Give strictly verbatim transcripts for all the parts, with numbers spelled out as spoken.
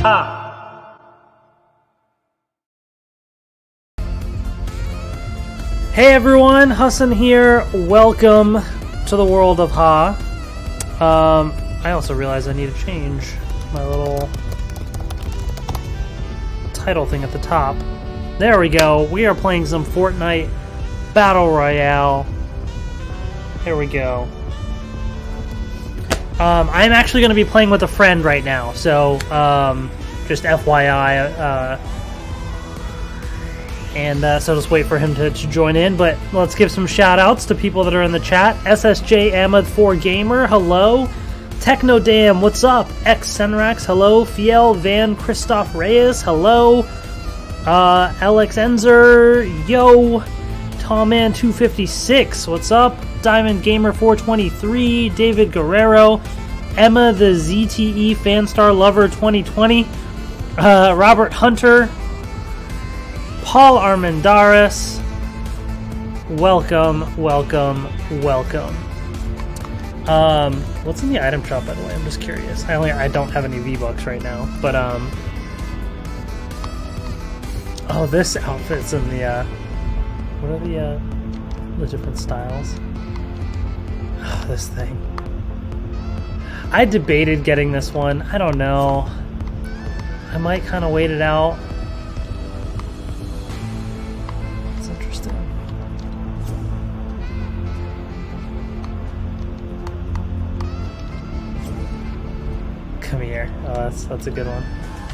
Ha! Hey everyone, Hassan here. Welcome to the world of Ha. Um, I also realized I need to change my little title thing at the top. There we go. We are playing some Fortnite Battle Royale. Here we go. Um, I'm actually going to be playing with a friend right now, so um, just F Y I. Uh, and uh, so just wait for him to, to join in. But let's give some shout outs to people that are in the chat. S S J Ahmed four Gamer, hello. Technodam, what's up? X Senrax, hello. Fiel Van Christoph Reyes, hello. Uh, Alex Enzer, yo. Tomman two fifty-six, what's up? Diamond Gamer four twenty-three, David Guerrero, Emma the Z T E Fanstar Lover twenty twenty, uh, Robert Hunter, Paul Armendaris. Welcome, welcome, welcome. Um, what's in the item shop, by the way? I'm just curious. I only I don't have any V-Bucks right now, but um. Oh, this outfit's in the uh. What are the uh, the different styles? Oh, this thing. I debated getting this one. I don't know. I might kind of wait it out. It's interesting. Come here. Oh, that's that's a good one.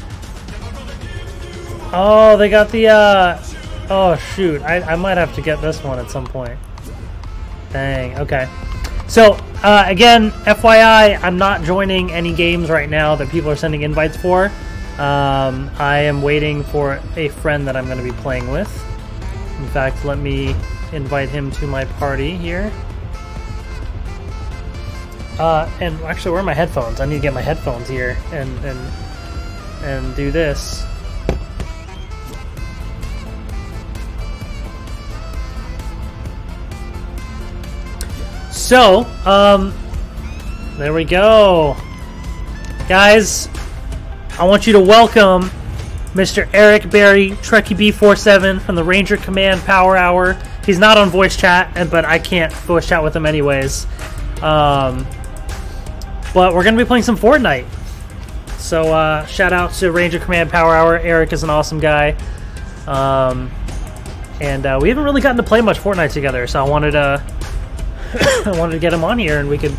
Oh, they got the uh. Oh shoot, I, I might have to get this one at some point. Dang, okay. So, uh, again, F Y I, I'm not joining any games right now that people are sending invites for. Um, I am waiting for a friend that I'm going to be playing with. In fact, let me invite him to my party here. Uh, and actually, where are my headphones? I need to get my headphones here and, and, and do this. So, um, there we go. Guys, I want you to welcome Mister Eric Berry, Trekkieb forty-seven from the Ranger Command Power Hour. He's not on voice chat, but I can't voice chat with him anyways. Um, but we're going to be playing some Fortnite. So, uh, shout out to Ranger Command Power Hour. Eric is an awesome guy. Um, and uh, we haven't really gotten to play much Fortnite together, so I wanted to... I wanted to get him on here and we could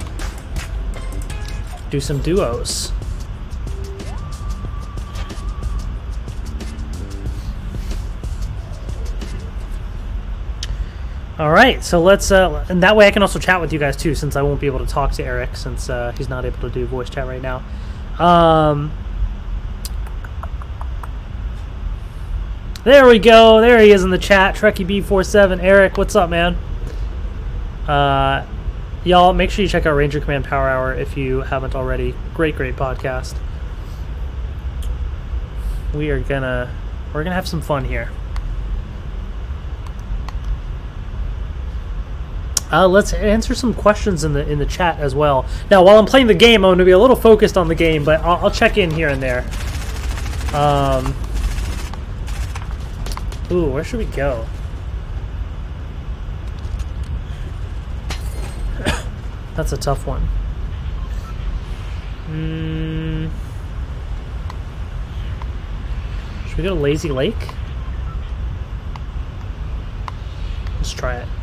do some duos. Alright, so let's, uh, and that way I can also chat with you guys too, since I won't be able to talk to Eric since uh, he's not able to do voice chat right now. Um, there we go, there he is in the chat, Trekkieb forty-seven. Eric, what's up, man? Uh, y'all, make sure you check out Ranger Command Power Hour if you haven't already. Great, great podcast. We are gonna, we're gonna have some fun here. Uh, let's answer some questions in the in the chat as well. Now, while I'm playing the game, I'm gonna be a little focused on the game, but I'll, I'll check in here and there. Um, ooh, where should we go? That's a tough one. Mm. Should we go to Lazy Lake? Let's try it.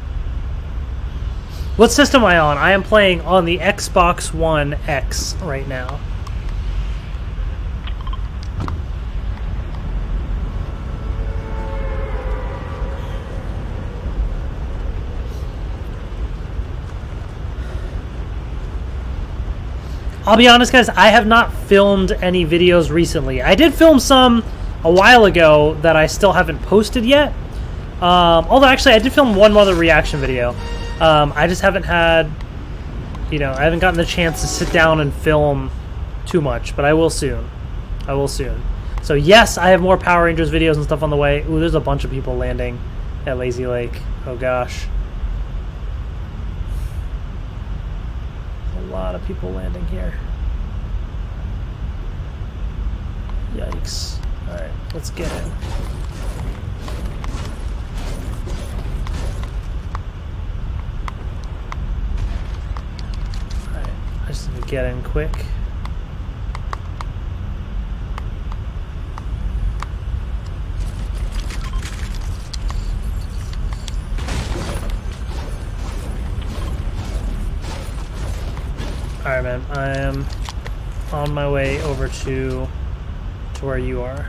What system am I on? I am playing on the Xbox One X right now. I'll be honest, guys, I have not filmed any videos recently. I did film some a while ago that I still haven't posted yet. Um, although, actually, I did film one other reaction video. Um, I just haven't had, you know, I haven't gotten the chance to sit down and film too much, but I will soon. I will soon. So, yes, I have more Power Rangers videos and stuff on the way. Ooh, there's a bunch of people landing at Lazy Lake. Oh, gosh. A lot of people landing here. Yikes. Alright, let's get in. Alright, I just need to get in quick. Alright, man, I am on my way over to to where you are.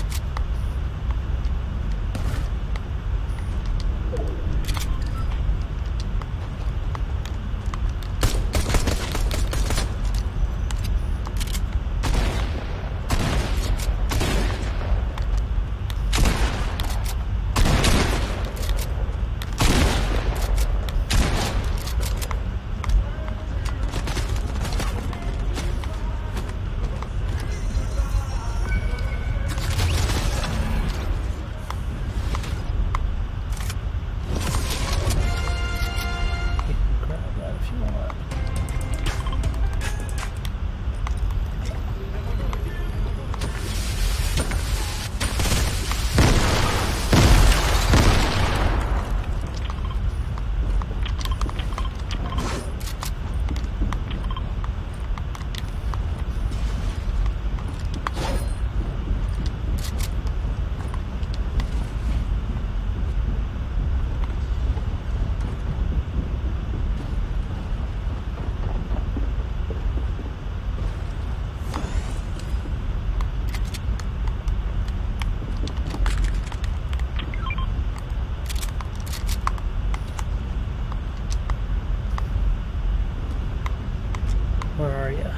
Where are you?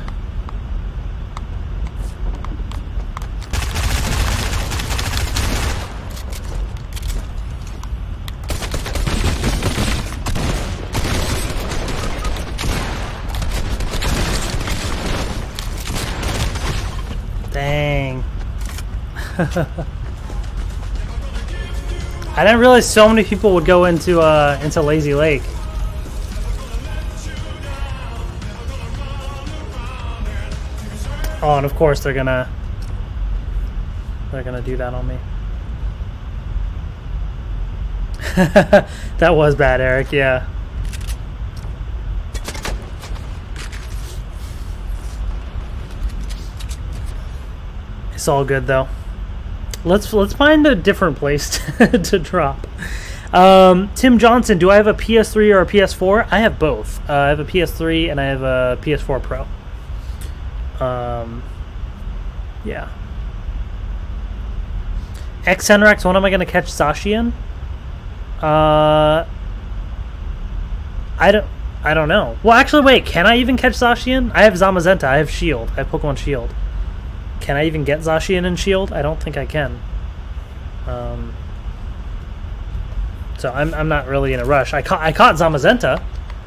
Dang. I didn't realize so many people would go into uh into Lazy Lake. Oh, and of course they're gonna they're gonna do that on me. That was bad, Eric, yeah. It's all good though. Let's let's find a different place to, to drop. Um, Tim Johnson, do I have a P S three or a P S four? I have both. Uh, I have a P S three and I have a P S four Pro. Um, yeah. X Senrax, when am I going to catch Zacian? Uh, I don't, I don't know. Well, actually, wait, can I even catch Zacian? I have Zamazenta, I have Shield, I have Pokemon Shield. Can I even get Zacian in Shield? I don't think I can. Um, so I'm, I'm not really in a rush. I caught, I caught Zamazenta.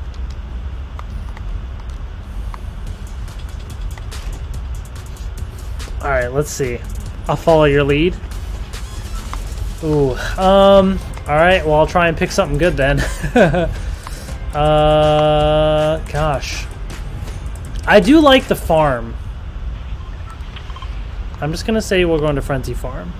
Alright, let's see. I'll follow your lead. Ooh. Um, alright, well, I'll try and pick something good then. uh, gosh. I do like the farm. I'm just gonna say we're going to Frenzy Farm.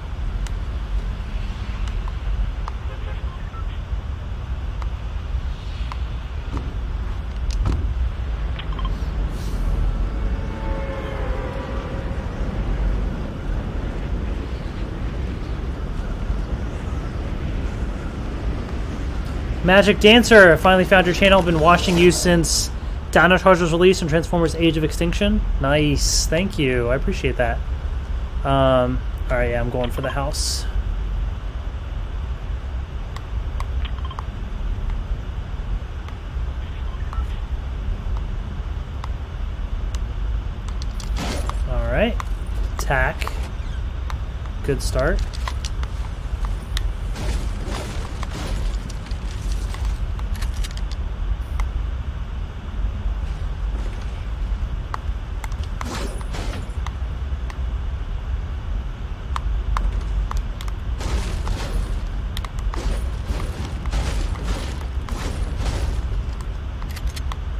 Magic Dancer, finally found your channel. Been watching you since Dino Charge was released and Transformers Age of Extinction. Nice, thank you. I appreciate that. Um, Alright, yeah, I'm going for the house. Alright. Attack. Good start.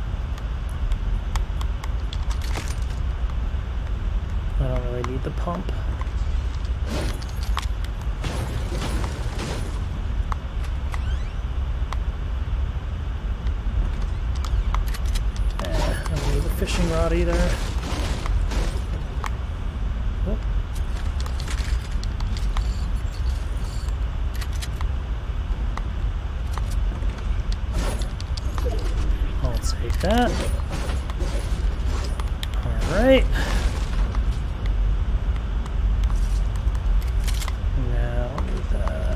Pump. fishing rod either. Oh. I'll take that. All right. Now I'll do that.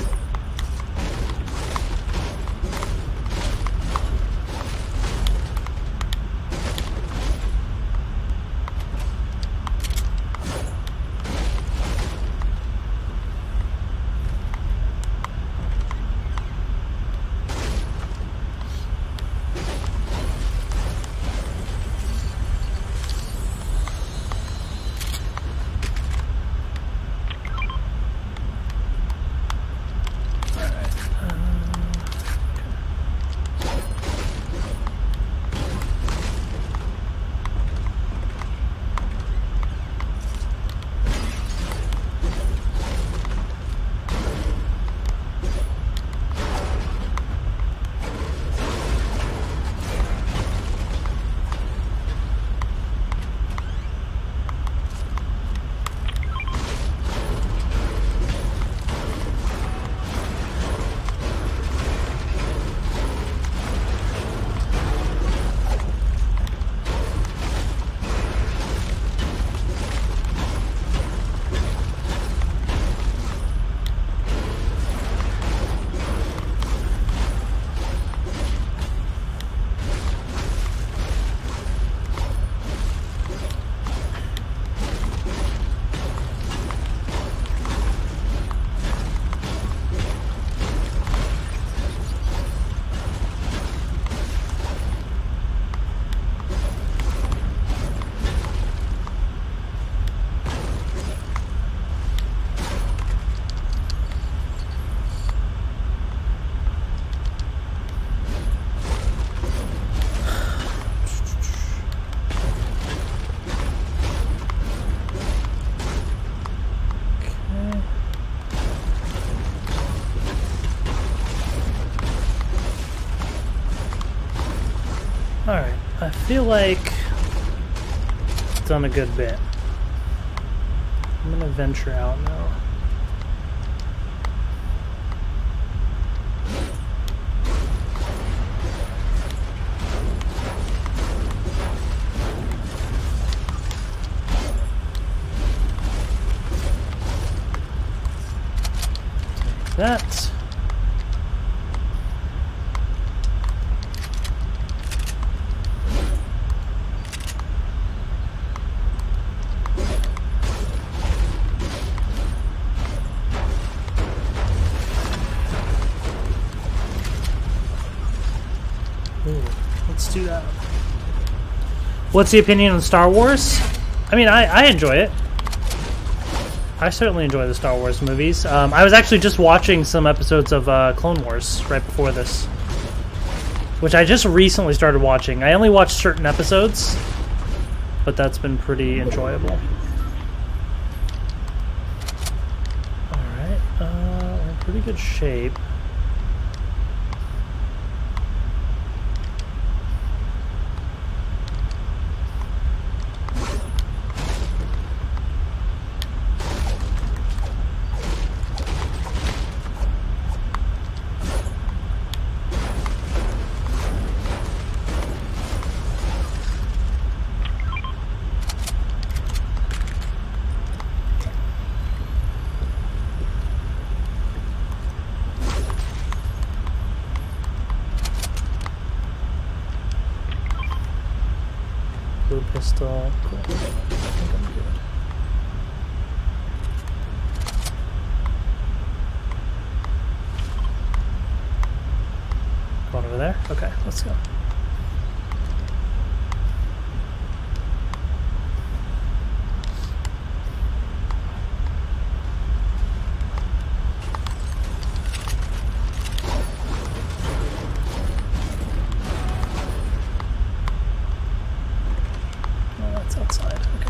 Alright, I feel like I've done a good bit. I'm gonna venture out now. Take that. Let's do that. What's the opinion on Star Wars? I mean, I, I enjoy it. I certainly enjoy the Star Wars movies. Um, I was actually just watching some episodes of uh, Clone Wars right before this, which I just recently started watching. I only watched certain episodes, but that's been pretty enjoyable. Alright, uh, we're in pretty good shape. Blue pistol. Cool. I think I'm good. Going over there? Okay, let's go. Outside, okay.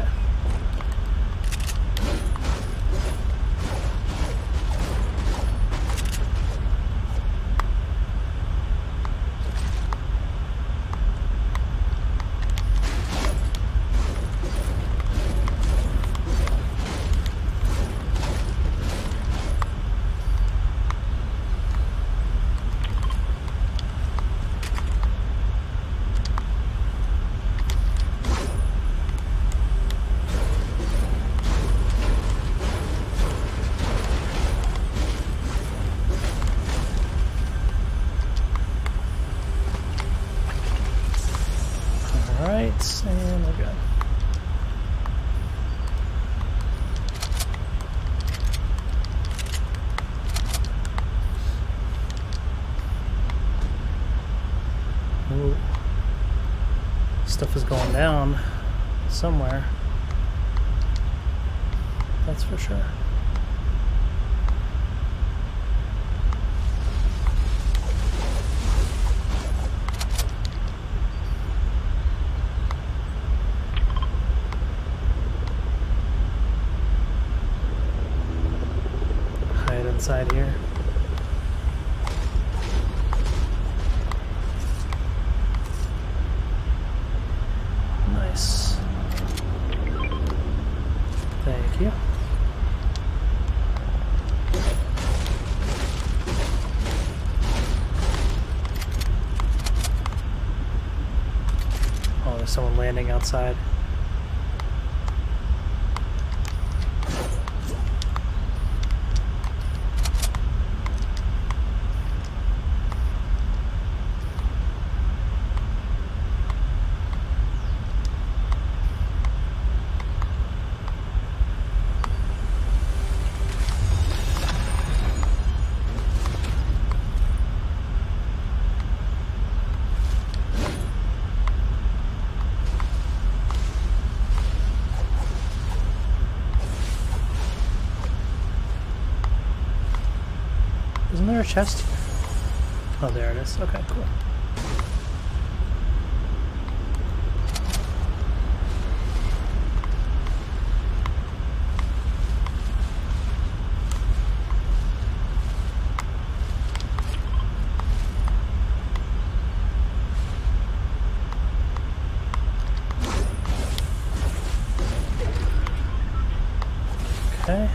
shots, and we're good. Ooh. Stuff is going down somewhere. That's for sure. Hide inside here. Nice. Thank you. Oh, there's someone landing outside. Isn't there a chest? Oh, there it is. Okay, cool. Okay.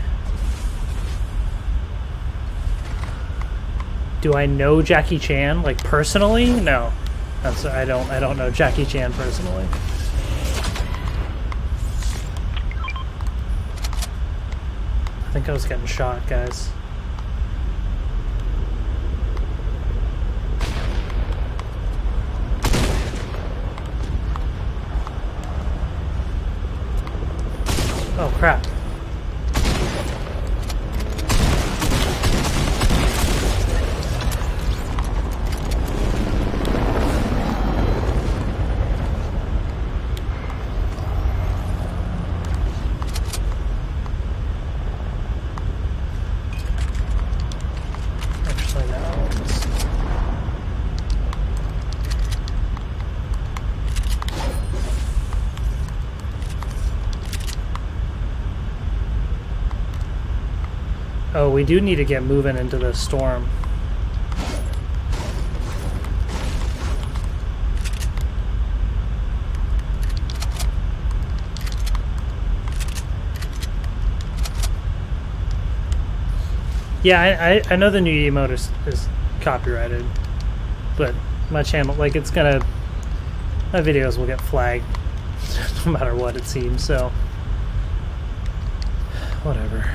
Do I know Jackie Chan, like, personally? No. That's, I don't I don't know Jackie Chan personally. I think I was getting shot, guys. Oh, crap. Oh, we do need to get moving into the storm. Yeah, I, I, I know the new emote is, is copyrighted, but my channel, like, it's gonna, my videos will get flagged no matter what, it seems, so whatever.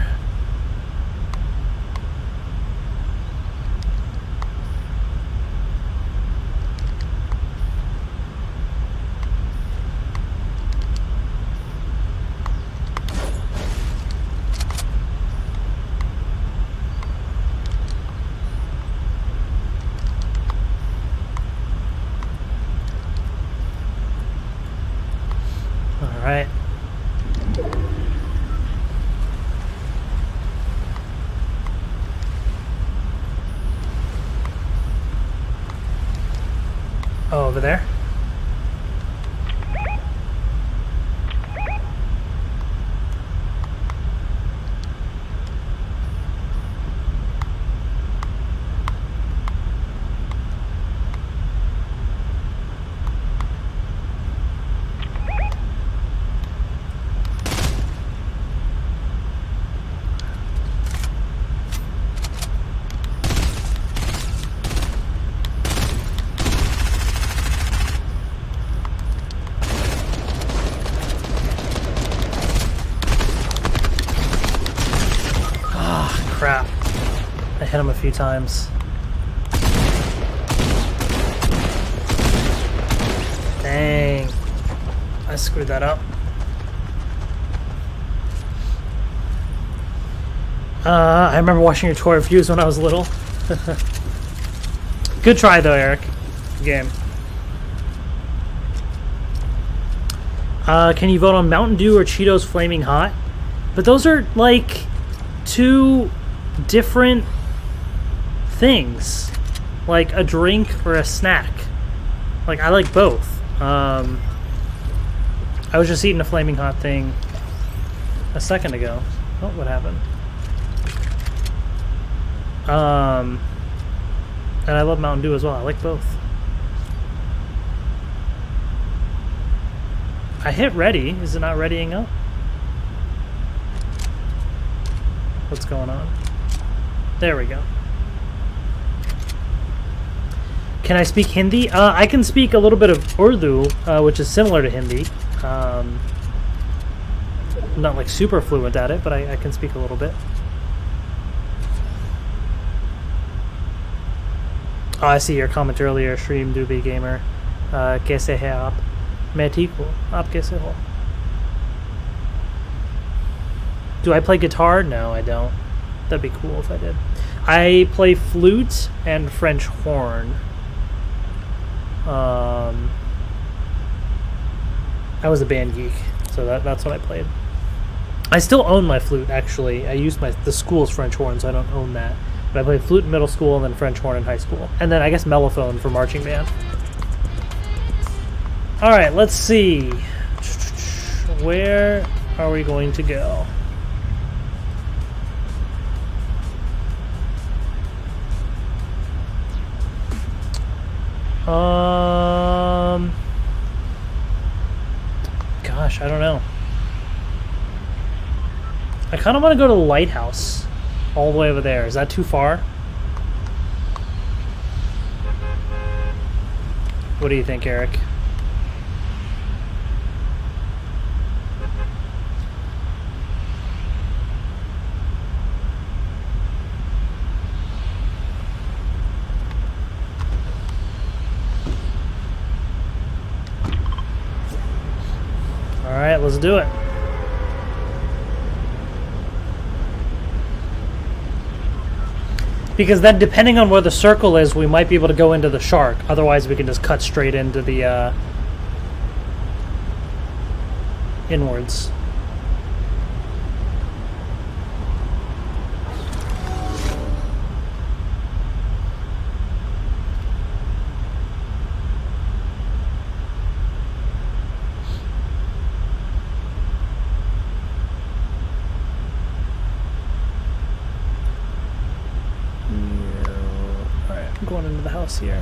Alright. Oh, over there? Crap. I hit him a few times. Dang. screwed that up. Uh, I remember watching your tour reviews when I was little. Good try though, Eric. Good game. Uh, can you vote on Mountain Dew or Cheetos Flaming Hot? But those are like two different things. Like a drink or a snack. Like I like both. Um, I was just eating a Flaming Hot thing a second ago. Oh, what happened? Um, and I love Mountain Dew as well. I like both. I hit ready. Is it not readying up? What's going on? There we go. Can I speak Hindi? Uh, I can speak a little bit of Urdu, uh, which is similar to Hindi. Um, not like super fluent at it, but I, I can speak a little bit. Oh, I see your comment earlier, Shreem Doobie Gamer. Uh, Kaise hai aap? Main theek hu. Aap kaise ho? Do I play guitar? No, I don't. That'd be cool if I did. I play flute and French horn. Um, I was a band geek, so that, that's what I played. I still own my flute, actually. I use my the school's French horn, so I don't own that. But I played flute in middle school and then French horn in high school. And then I guess mellophone for marching band. Alright, let's see. Where are we going to go? Um, gosh, I don't know. I kind of want to go to the lighthouse all the way over there. Is that too far? What do you think, Eric? Alright, let's do it. Because then, depending on where the circle is, we might be able to go into the shark. Otherwise, we can just cut straight into the, uh... inwards. Going into the house here.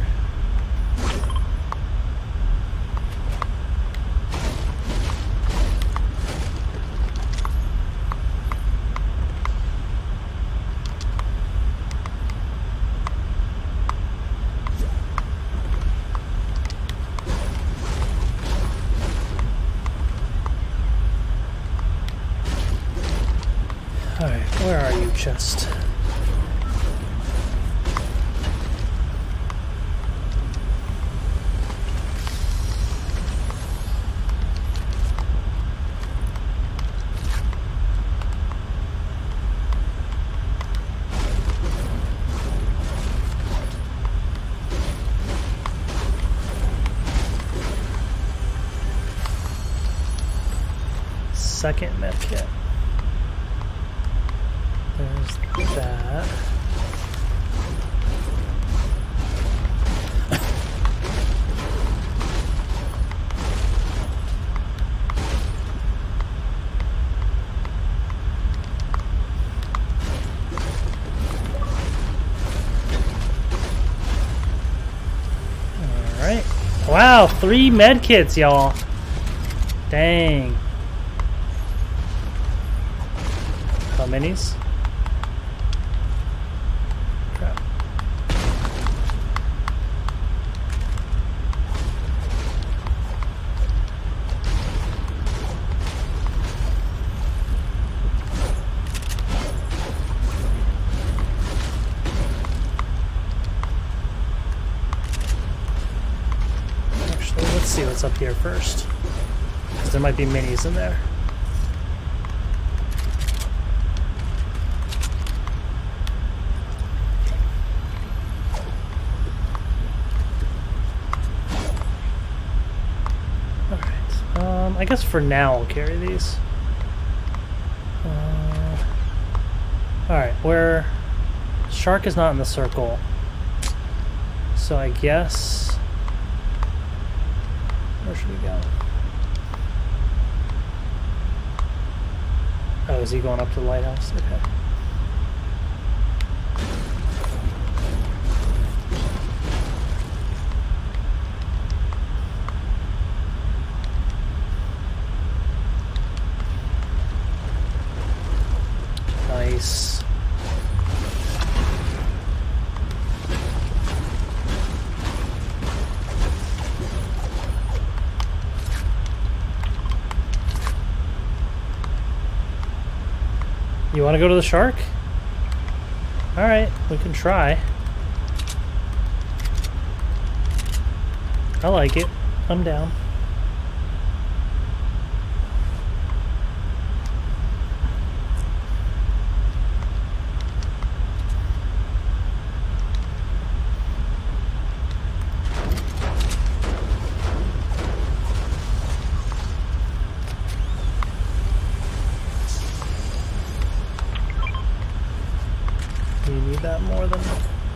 Alright, where are you, chest? Second medkit. There's that. Alright. Wow, three medkits, y'all. Dang. Minis. Crap. Actually, let's see what's up here first. Because There might be minis in there. Alright. Um, I guess for now I'll carry these. Uh, Alright, where... Shark is not in the circle. So I guess... Where should we go? Oh, is he going up to the lighthouse? Okay. Nice. You want to go to the shark? Alright, we can try. I like it. I'm down. You need that more than...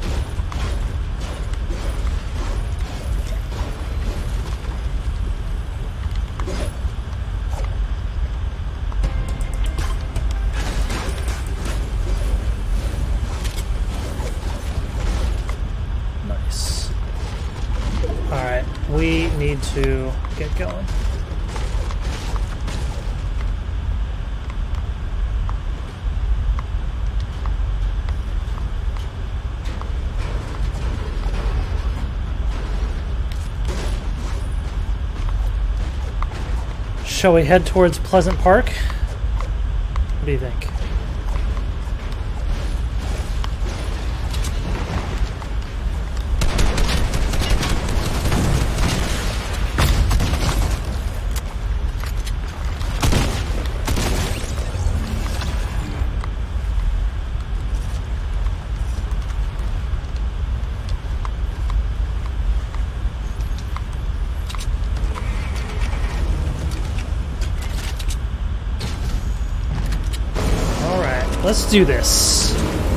Nice. Alright, we need to get going. Shall we head towards Pleasant Park? What do you think? Let's do this.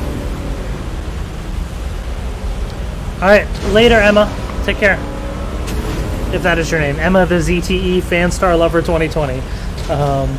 Alright, later, Emma. Take care. If that is your name. Emma the Z T E Fanstar Lover twenty twenty. Um...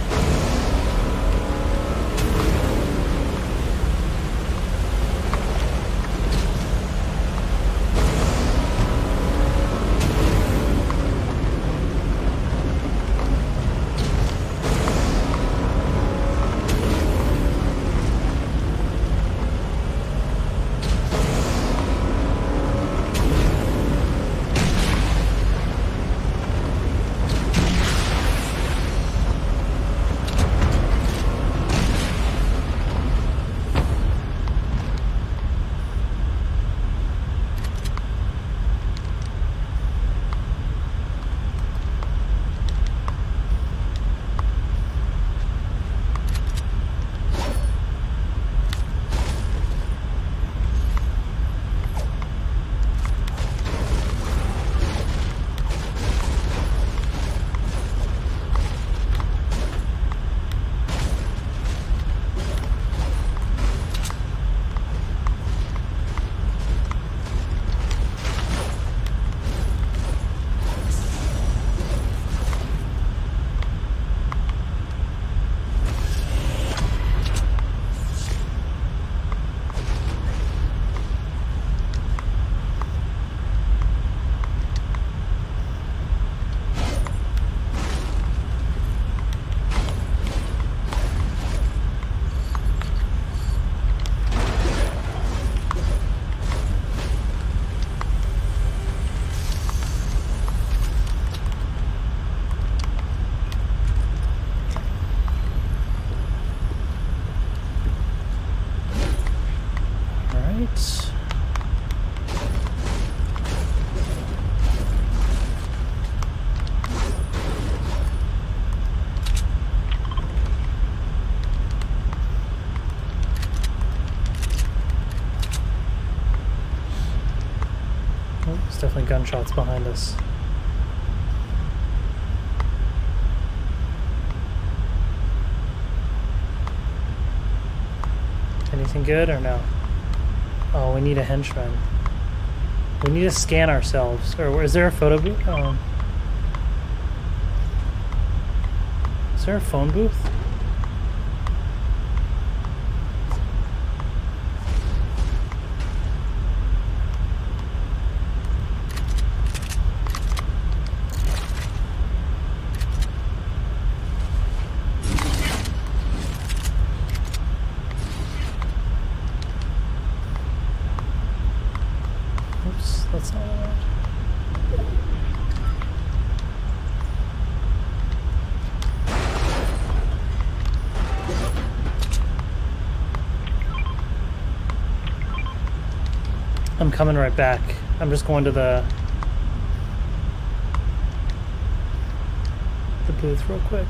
Oh, there's definitely gunshots behind us. Anything good or no? Oh, we need a henchman. We need to scan ourselves. Or is there a photo booth? Oh. Is there a phone booth? Oops, that's not allowed. I'm coming right back. I'm just going to the the booth real quick.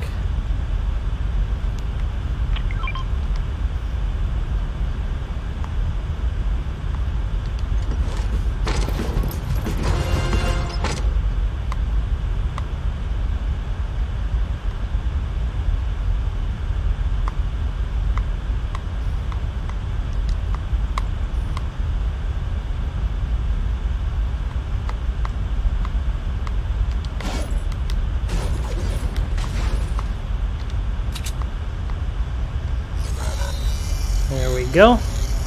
There we go.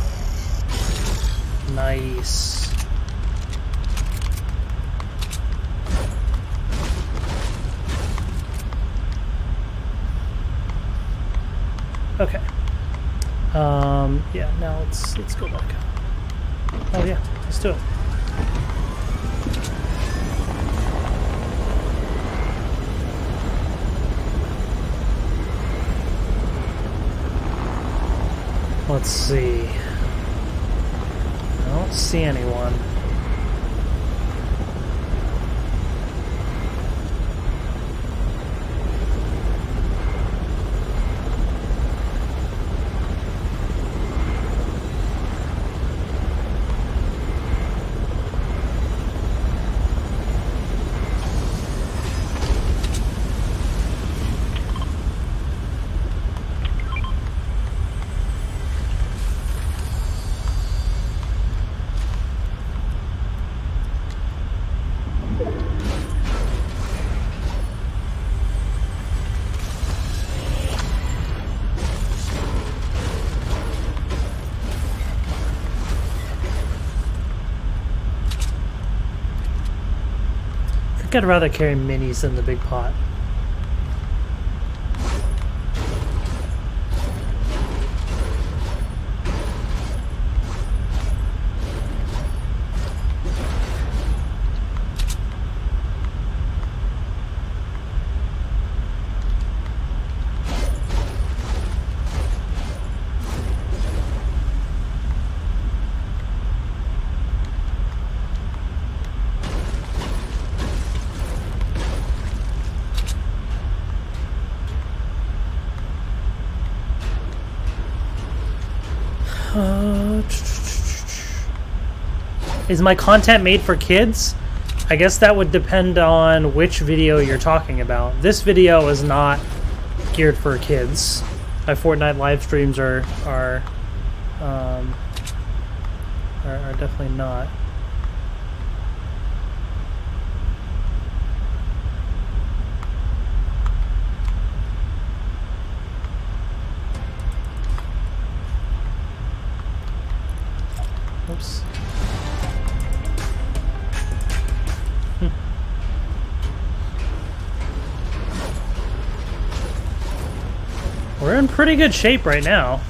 Nice. Okay. Um, yeah, now let's let's go back. Oh yeah, let's do it. Let's see. I don't see anyone. I think I'd rather carry minis than the big pot. Uh, is my content made for kids? I guess that would depend on which video you're talking about. This video is not geared for kids. My Fortnite live streams are are um, are, are definitely not. Oops. Hmm. We're in pretty good shape right now.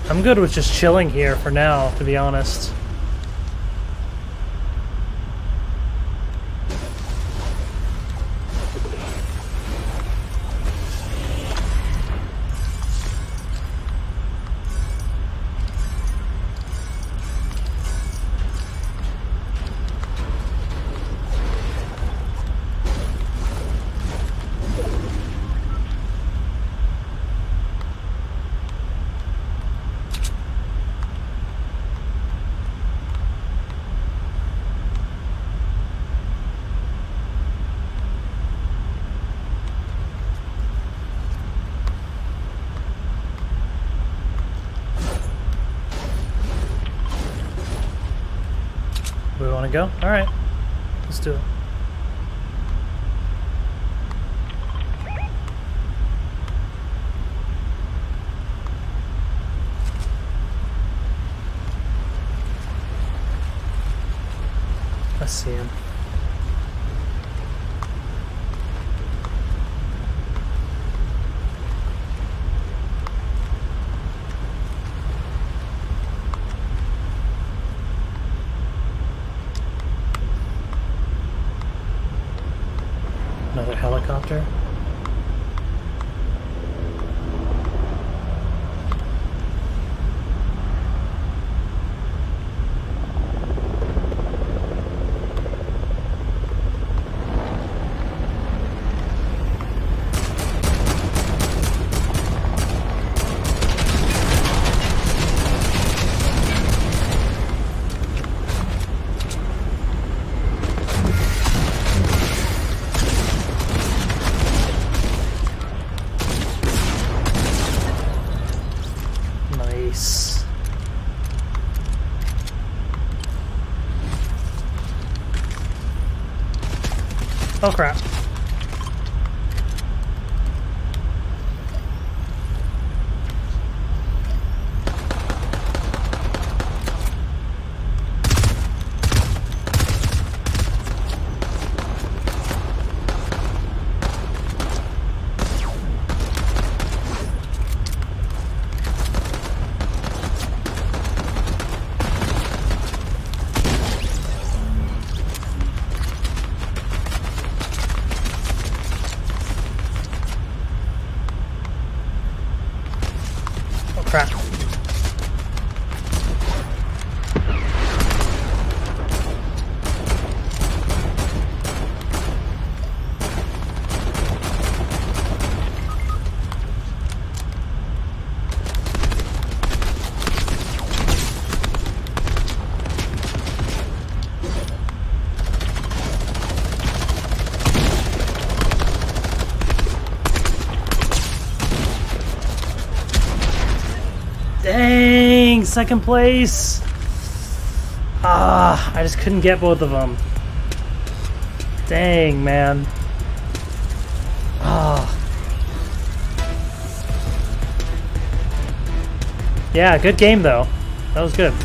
I'm good with just chilling here for now, to be honest. We want to go? All right, let's do it. I see him. Another helicopter. Nice. Oh crap. Crap. Dang, second place. Ah, I just couldn't get both of them. Dang, man. Ah. Yeah, good game though. That was good.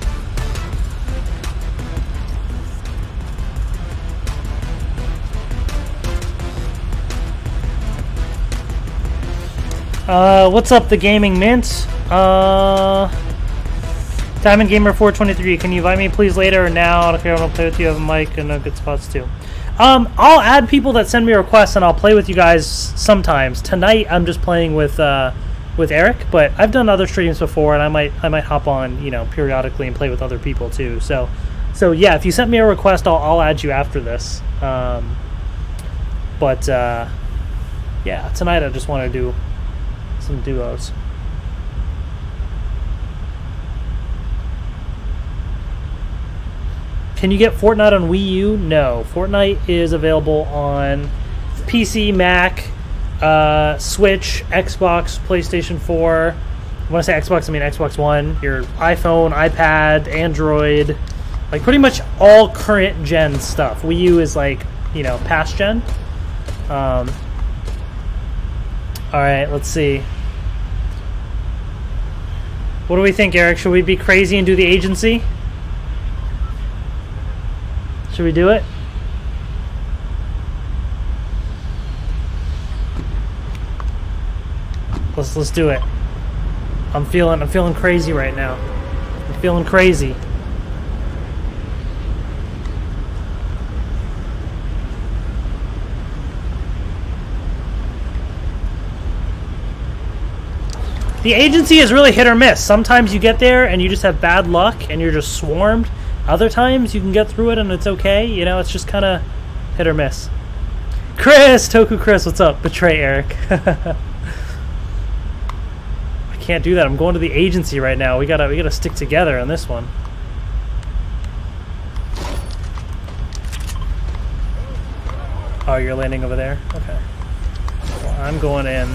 Uh, what's up, the Gaming Mint? Uh, Diamond Gamer four twenty-three, can you invite me please later or now? I don't care, I want to play with you. I have a mic and no good spots too. Um, I'll add people that send me requests and I'll play with you guys sometimes. Tonight I'm just playing with uh, with Eric, but I've done other streams before and I might I might hop on, you know, periodically and play with other people too. So, so yeah, if you sent me a request, I'll I'll add you after this. Um, but uh, yeah, tonight I just want to do some duos. Can you get Fortnite on Wii U? No. Fortnite is available on P C, Mac, uh, Switch, Xbox, PlayStation four. When I say Xbox, I mean Xbox One, your iPhone, iPad, Android, like pretty much all current gen stuff. Wii U is like, you know, past gen. Um, all right, let's see. What do we think, Eric? Should we be crazy and do the agency? Should we do it? Let's let's do it. I'm feeling I'm feeling crazy right now. I'm feeling crazy. The agency is really hit or miss. Sometimes you get there and you just have bad luck and you're just swarmed. Other times you can get through it and it's okay. You know, it's just kind of hit or miss. Chris! Toku Chris, what's up? Betray Eric. I can't do that. I'm going to the agency right now. We gotta, we gotta stick together on this one. Oh, you're landing over there? Okay. Well, I'm going in.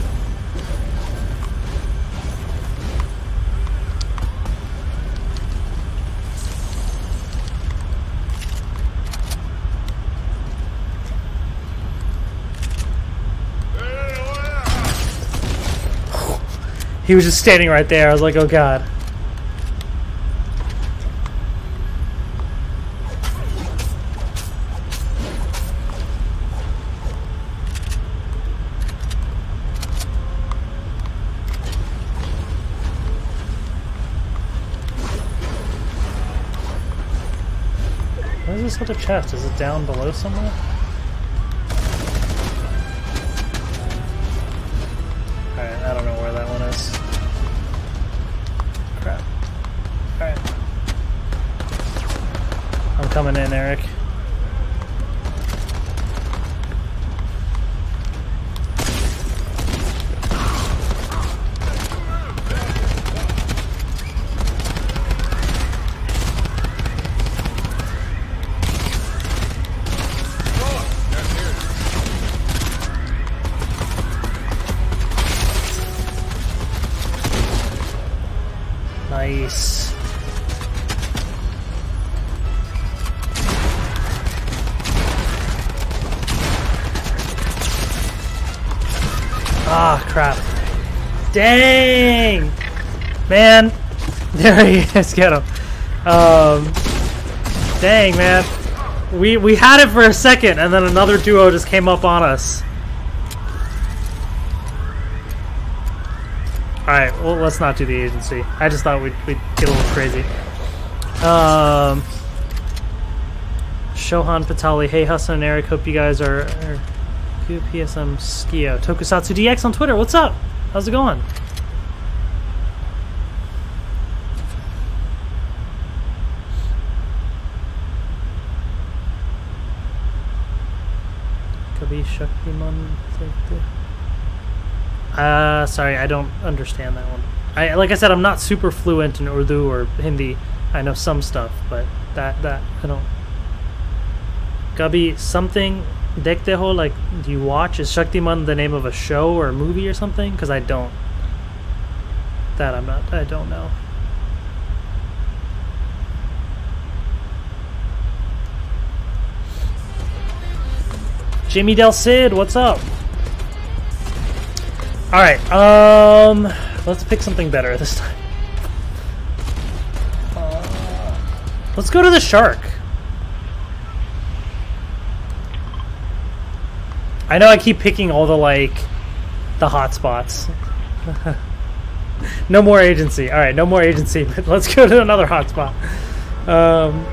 He was just standing right there. I was like, oh god. Where's this other chest? Is it down below somewhere? Alright, I don't know where that one is. Crap. Alright. I'm coming in, Eric. Nice. Ah, crap. Dang! Man. There he is. Get him. Um, dang, man. We, we had it for a second, and then another duo just came up on us. Alright, well, let's not do the agency. I just thought we'd, we'd get a little crazy. Um, Shohan Patali, hey Hassan and Eric, hope you guys are, are P S M Skio. Tokusatsu D X on Twitter, what's up? How's it going? Kabi Shaktiman. Uh, sorry, I don't understand that one. I like I said, I'm not super fluent in Urdu or Hindi. I know some stuff, but that that I don't. Gabi, something dekhte ho, like do you watch? Is Shaktiman the name of a show or a movie or something? Because I don't. That I'm not. I don't know. Jimmy Del Cid, what's up? Alright, um, let's pick something better this time. Uh, let's go to the shark. I know I keep picking all the, like, the hot spots. No more agency. Alright, no more agency, but let's go to another hot spot. Um...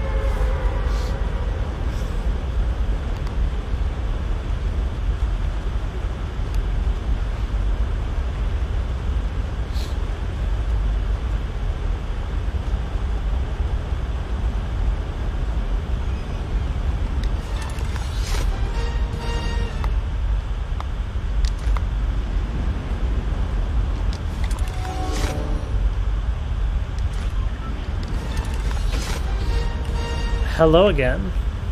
Hello again.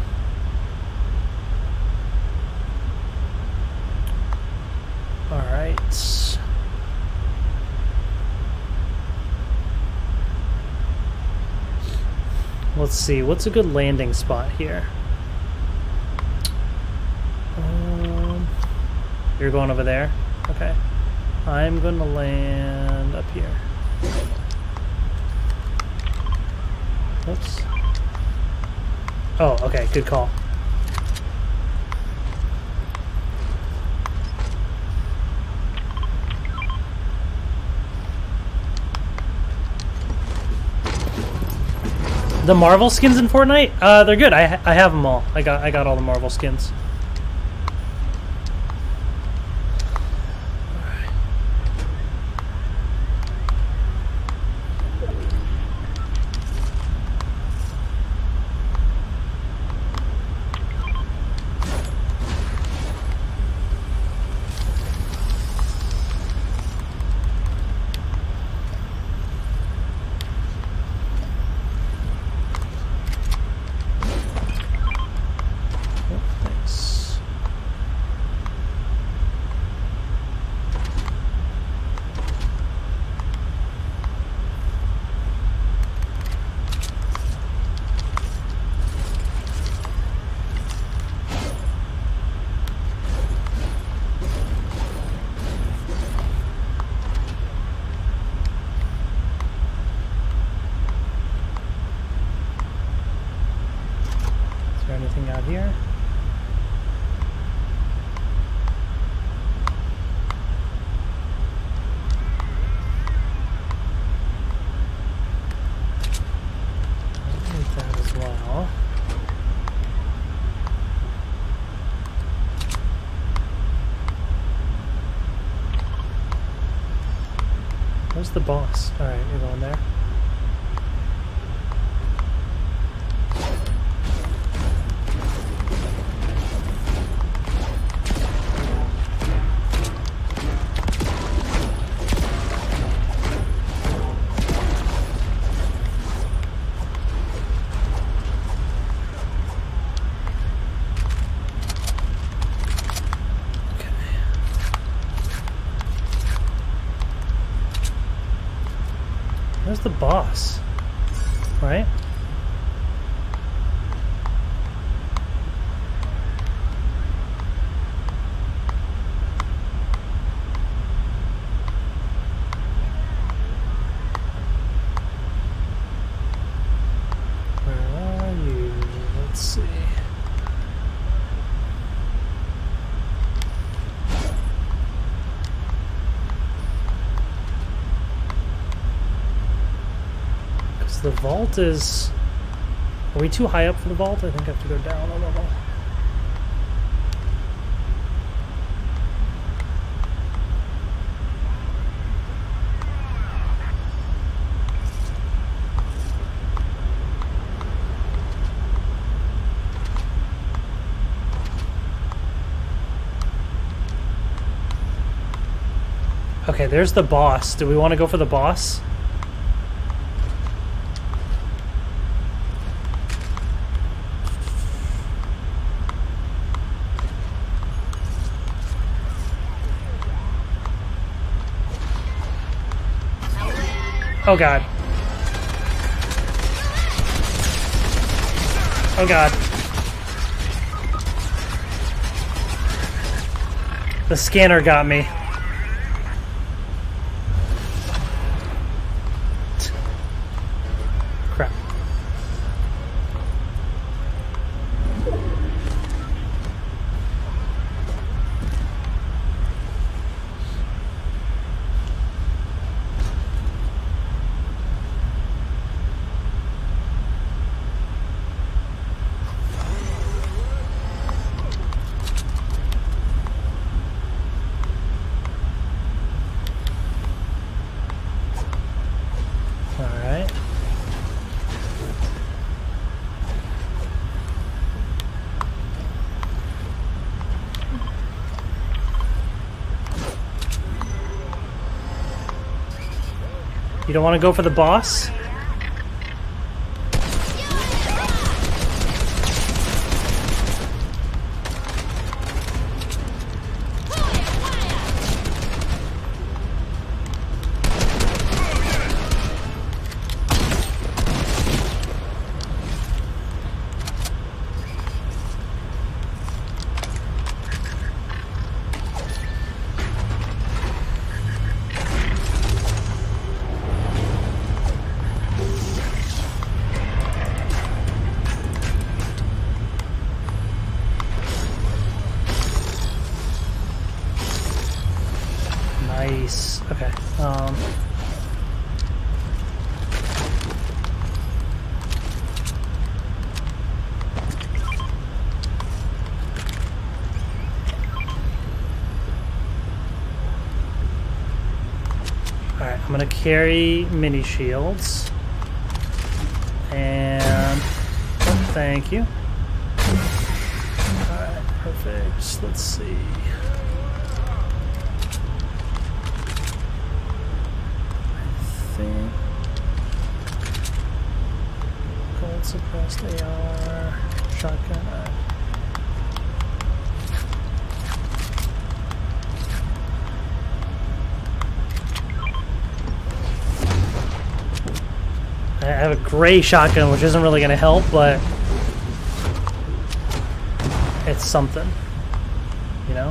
All right. Let's see. What's a good landing spot here? Um, you're going over there? Okay. I'm going to land up here. Oops. Oh, okay, good call. The Marvel skins in Fortnite? Uh, they're good. I I have them all. I got I got all the Marvel skins. Anything out here? I'll need that as well. Where's the boss? Alright, you're going there. Where's the boss? Right? Where are you? Let's see. The vault is... Are we too high up for the vault? I think I have to go down a level. Okay, there's the boss. Do we want to go for the boss? Oh god. Oh god. The scanner got me. Crap. You don't want to go for the boss? Nice. Okay. Um. I'm gonna carry mini shields. And oh, thank you. Alright, perfect. Let's see. I think gold suppressed A R, shotgun. I have a gray shotgun, which isn't really going to help, but it's something, you know?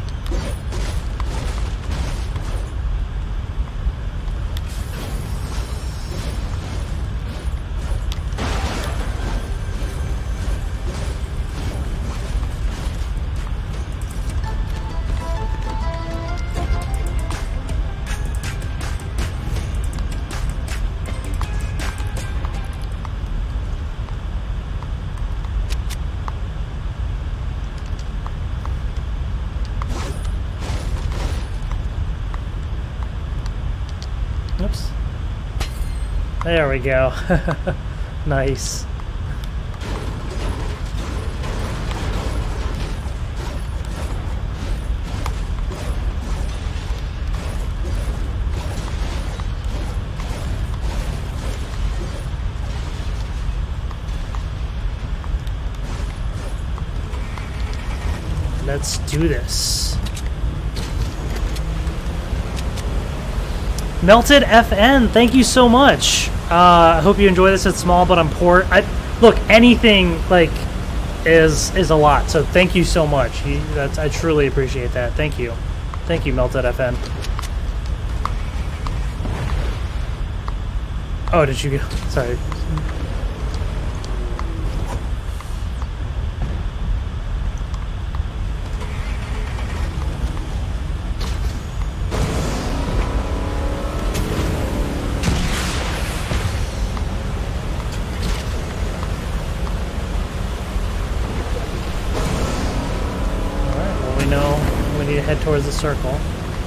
Oops. There we go. Nice. Let's do this. Melted F N, thank you so much. Uh, I hope you enjoy this. It's small, but I'm poor. I, look, anything like is is a lot. So thank you so much. He, that's, I truly appreciate that. Thank you, thank you, Melted F N. Oh, did you go? Sorry. Head towards the circle.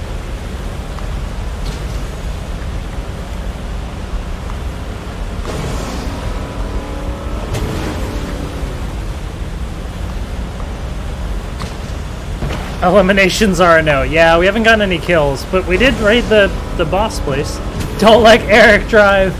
Eliminations are a no. Yeah, we haven't gotten any kills, but we did raid the, the boss place. Don't let Eric drive.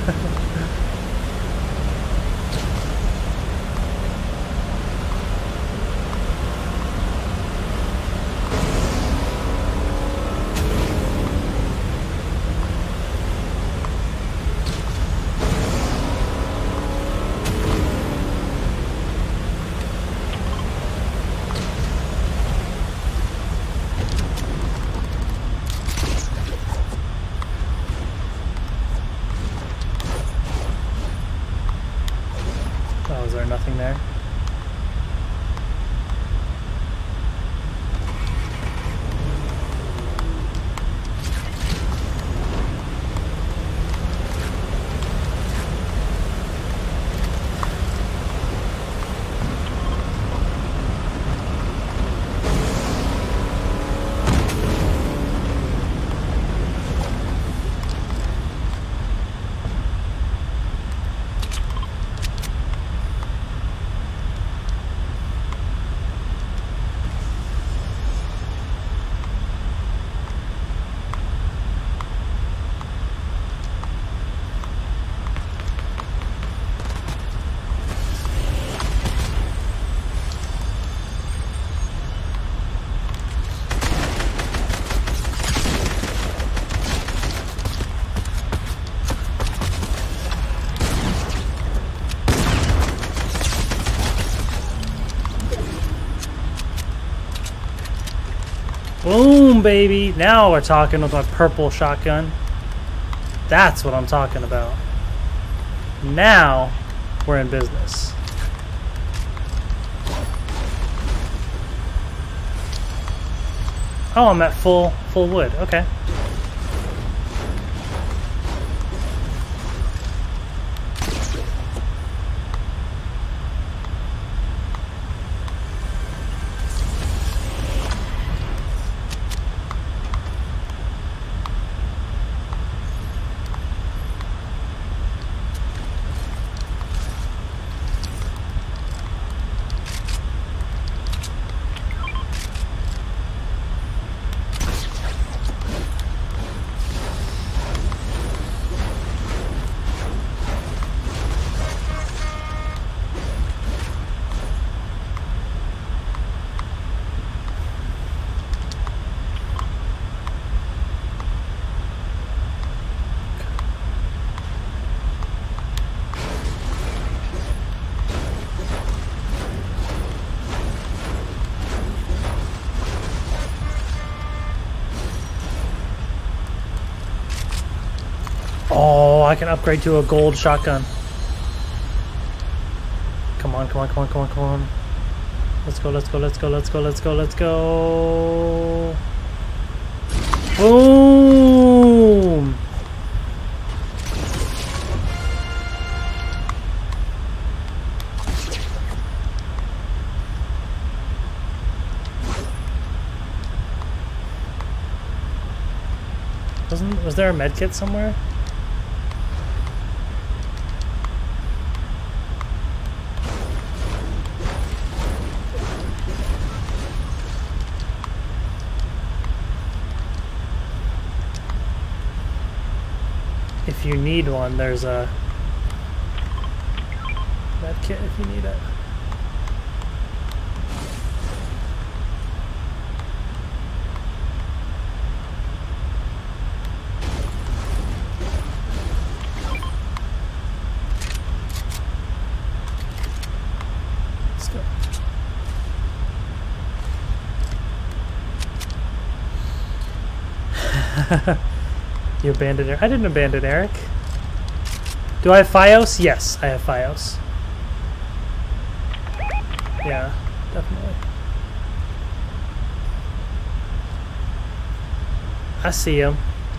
Nothing there. Boom, baby. Now we're talking with my purple shotgun. That's what I'm talking about. Now we're in business. Oh, I'm at full full wood. Okay. I can upgrade to a gold shotgun. Come on, come on, come on, come on, come on. Let's go, let's go, let's go, let's go, let's go, let's go. Boom! Wasn't, was there a med kit somewhere? If you need one, there's a med kit if you need it. Let's go. You abandoned Eric? I didn't abandon Eric. Do I have Fios? Yes, I have Fios. Yeah, definitely. I see him.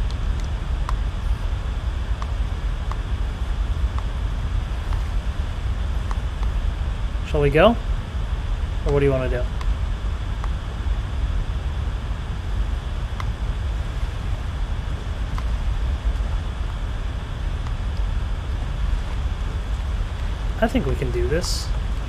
Shall we go? Or what do you want to do? I think we can do this.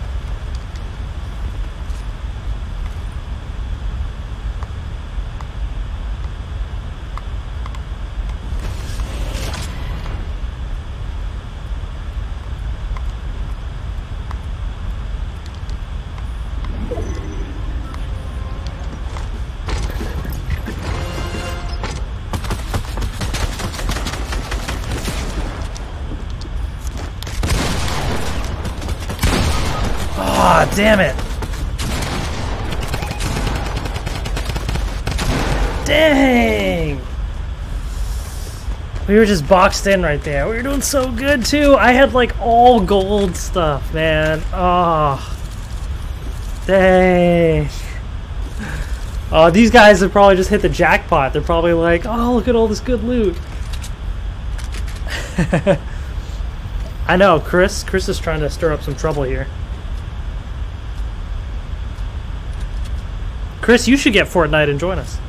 Ah, damn it. Dang. We were just boxed in right there. We were doing so good too. I had like all gold stuff, man. Oh. Dang. Oh, these guys have probably just hit the jackpot. They're probably like, oh, look at all this good loot. I know, Chris. Chris is trying to stir up some trouble here. Chris, you should get Fortnite and join us.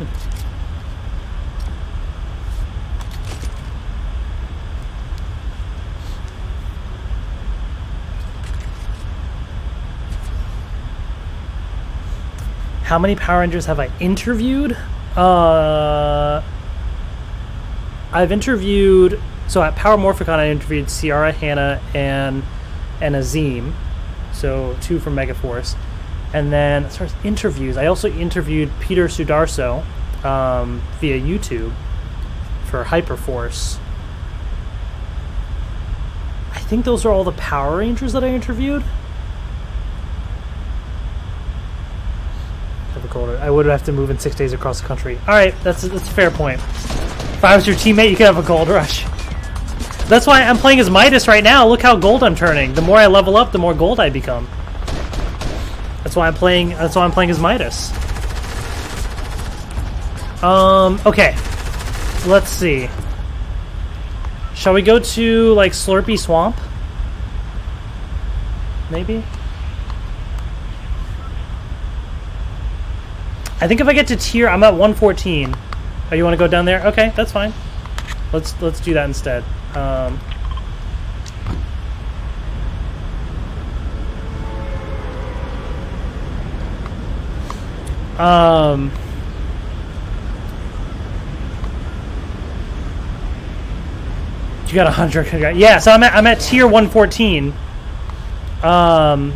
How many Power Rangers have I interviewed? Uh, I've interviewed... So at Power Morphicon, I interviewed Ciara, Hannah, and, and Azim. So two from Megaforce. And then, as far as interviews, I also interviewed Peter Sudarso um, via YouTube for Hyperforce. I think those are all the Power Rangers that I interviewed. I would have to move in six days across the country. All right, that's a, that's a fair point. If I was your teammate, you could have a gold rush. That's why I'm playing as Midas right now. Look how gold I'm turning. The more I level up, the more gold I become. That's why I'm playing. That's why I'm playing as Midas. Um. Okay. Let's see. Shall we go to like Slurpy Swamp? Maybe. I think if I get to tier, I'm at one fourteen. Oh, you want to go down there? Okay, that's fine. Let's let's do that instead. Um. Um, you got a hundred. Yeah, so I'm at I'm at tier one fourteen. Um,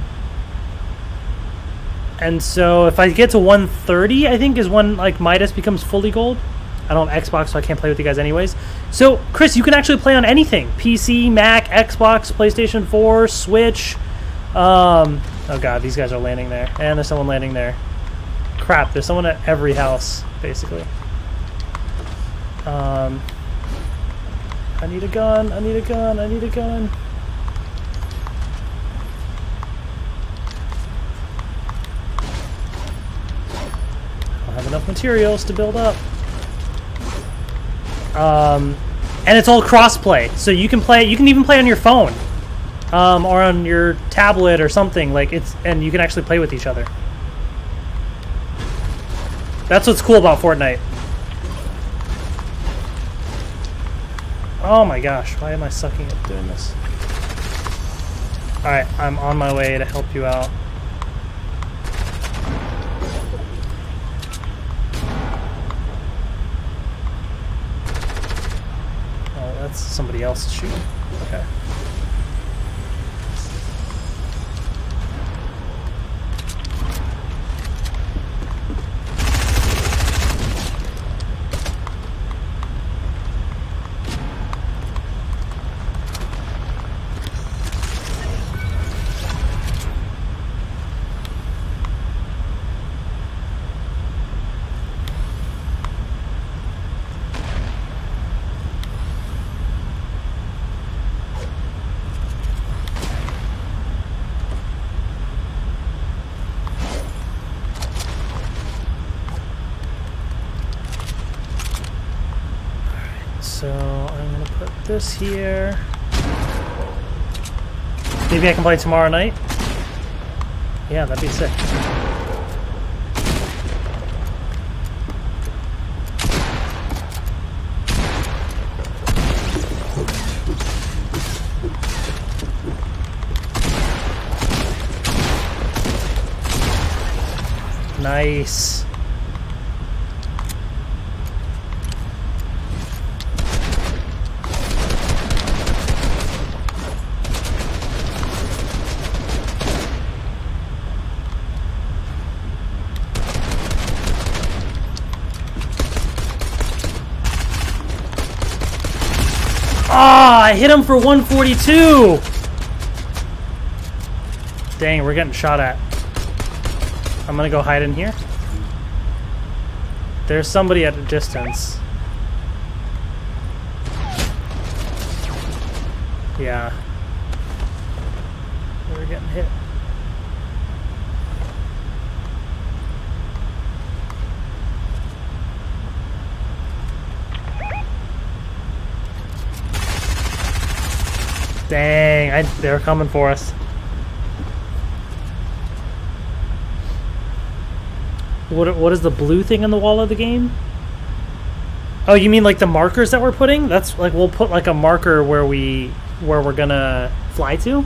and so if I get to one thirty, I think is when like Midas becomes fully gold. I don't have Xbox, so I can't play with you guys anyways. So Chris, you can actually play on anything: P C, Mac, Xbox, PlayStation four, Switch. Um, oh god, these guys are landing there, and there's someone landing there. Crap, there's someone at every house, basically. Um, I need a gun, I need a gun, I need a gun. I don't have enough materials to build up. Um, and it's all cross-play, so you can play, you can even play on your phone. Um, or on your tablet or something, like it's, and you can actually play with each other. That's what's cool about Fortnite. Oh my gosh, why am I sucking at doing this? Alright, I'm on my way to help you out. Oh, that's somebody else shooting. Okay. So I'm gonna put this here. Maybe I can play tomorrow night? Yeah, that'd be sick. Nice. Ah, oh, I hit him for one forty-two! Dang, we're getting shot at. I'm gonna go hide in here. There's somebody at a distance. Yeah. We're getting hit. Dang, I, they're coming for us. What, what is the blue thing on the wall of the game? Oh, you mean like the markers that we're putting? That's like, we'll put like a marker where we, where we're gonna fly to.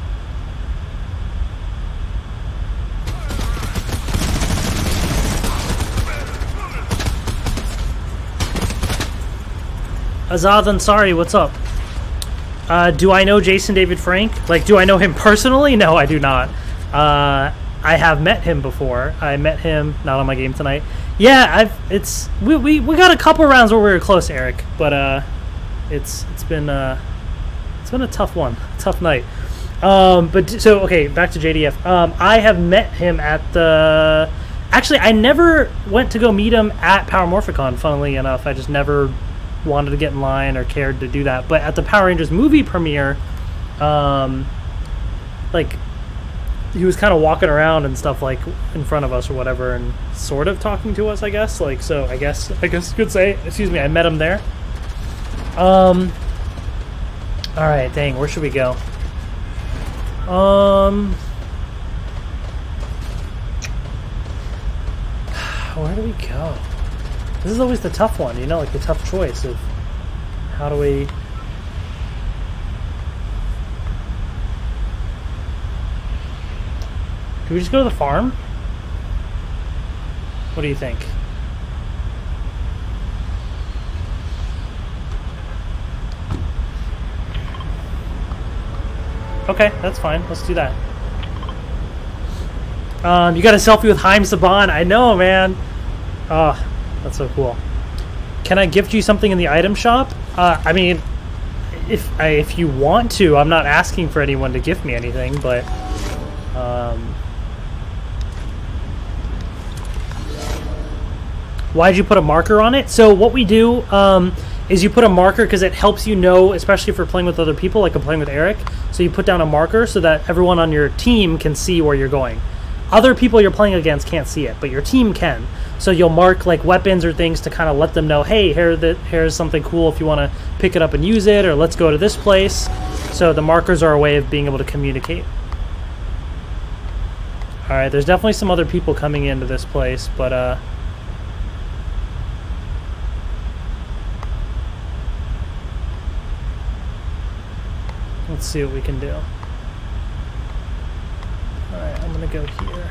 Azad Ansari, what's up? Uh, do I know Jason David Frank? Like, do I know him personally? No, I do not. Uh, I have met him before. I met him, not on my game tonight. Yeah, I've, it's, we, we, we got a couple rounds where we were close, Eric, but, uh, it's, it's been, uh, it's been a tough one, tough night. Um, but, so, okay, back to J D F. Um, I have met him at the, actually, I never went to go meet him at Power Morphicon, funnily enough. I just never wanted to get in line or cared to do that. But at the Power Rangers movie premiere, um, like, he was kind of walking around and stuff, like, in front of us or whatever, and sort of talking to us, I guess. Like, so I guess, I guess you could say, excuse me, I met him there. Um, alright, dang, where should we go? Um, where do we go? This is always the tough one, you know, like the tough choice of how do we... Do we just go to the farm? What do you think? Okay, that's fine. Let's do that. Um, you got a selfie with Haim Saban. I know, man. Oh, that's so cool. Can I gift you something in the item shop? Uh, I mean, if I, if you want to, I'm not asking for anyone to gift me anything, but um, why'd you put a marker on it? So what we do, um, is you put a marker because it helps you know, especially if you're playing with other people, like I'm playing with Eric. So you put down a marker so that everyone on your team can see where you're going. Other people you're playing against can't see it, but your team can. So you'll mark like weapons or things to kind of let them know, hey, here the, here's something cool if you want to pick it up and use it, or let's go to this place. So the markers are a way of being able to communicate. All right, there's definitely some other people coming into this place, but uh, let's see what we can do. All right, I'm gonna go here.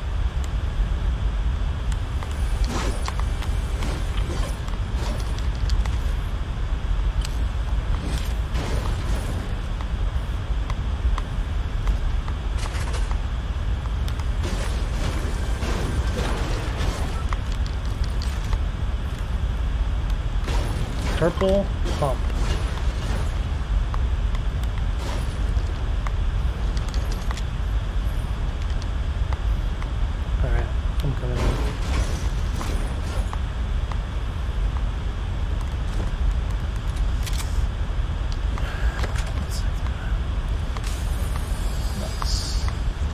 Purple pump. Alright, I'm coming in. Nice.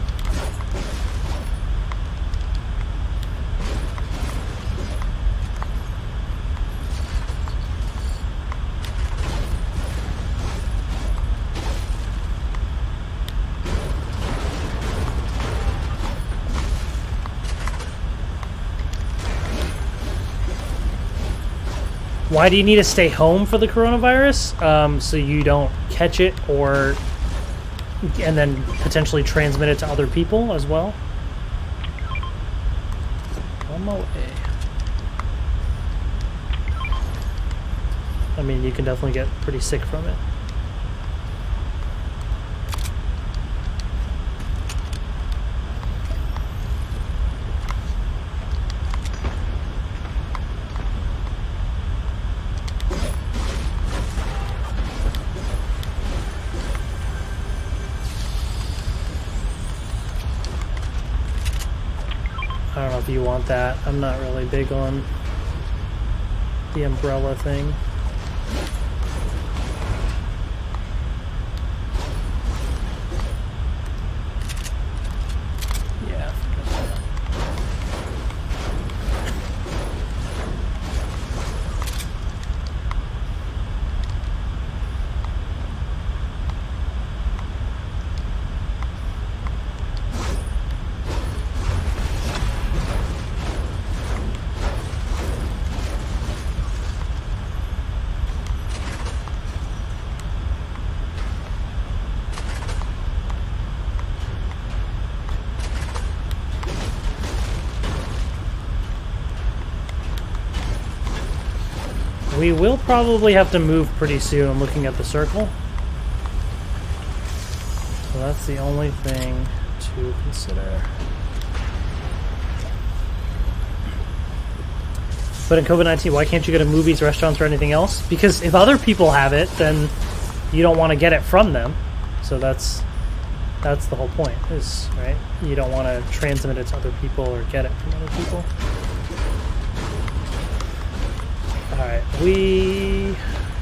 Why do you need to stay home for the coronavirus? Um, so you don't catch it, or and then potentially transmit it to other people as well. One more way. I mean, you can definitely get pretty sick from it. I don't know if you want that. I'm not really big on the umbrella thing. Yeah, forget that. We will probably have to move pretty soon, looking at the circle. So that's the only thing to consider. But in COVID nineteen, why can't you go to movies, restaurants, or anything else? Because if other people have it, then you don't want to get it from them. So that's that's the whole point, is, right? You don't want to transmit it to other people or get it from other people. Alright, we...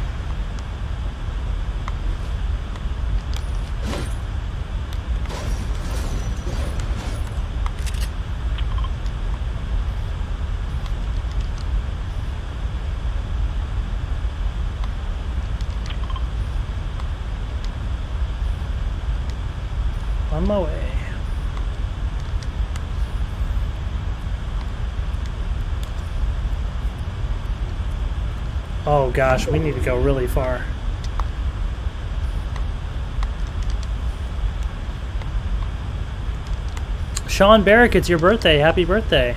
on my way. Oh gosh, we need to go really far. Sean Barrick, it's your birthday. Happy birthday.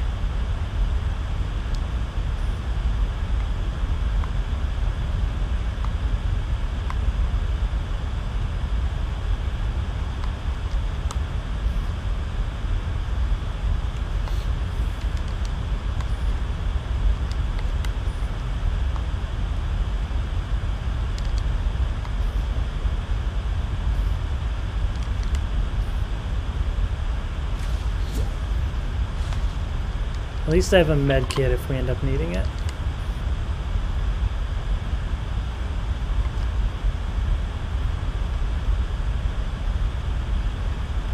At least I have a med kit if we end up needing it.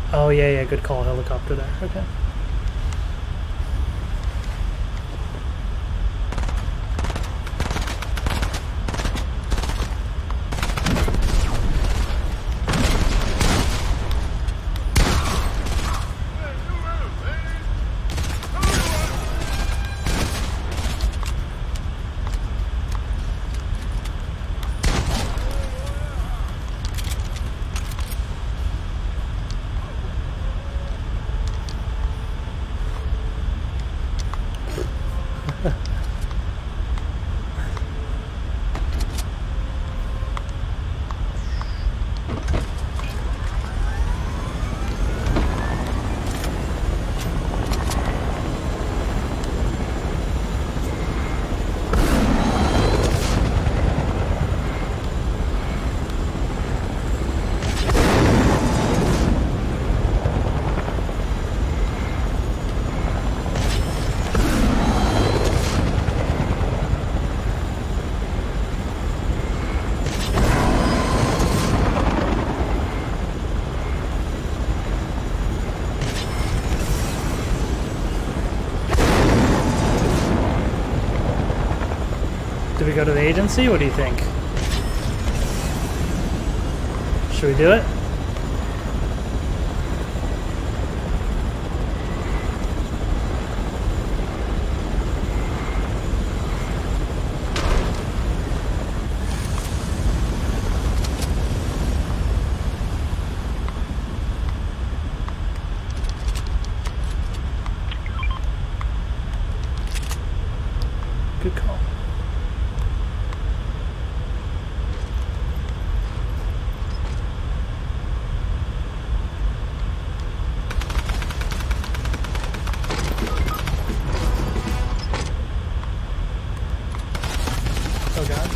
Oh, yeah, yeah, good call. Helicopter there. Okay. Do we go to the agency? What do you think? Should we do it? Good call. Oh god.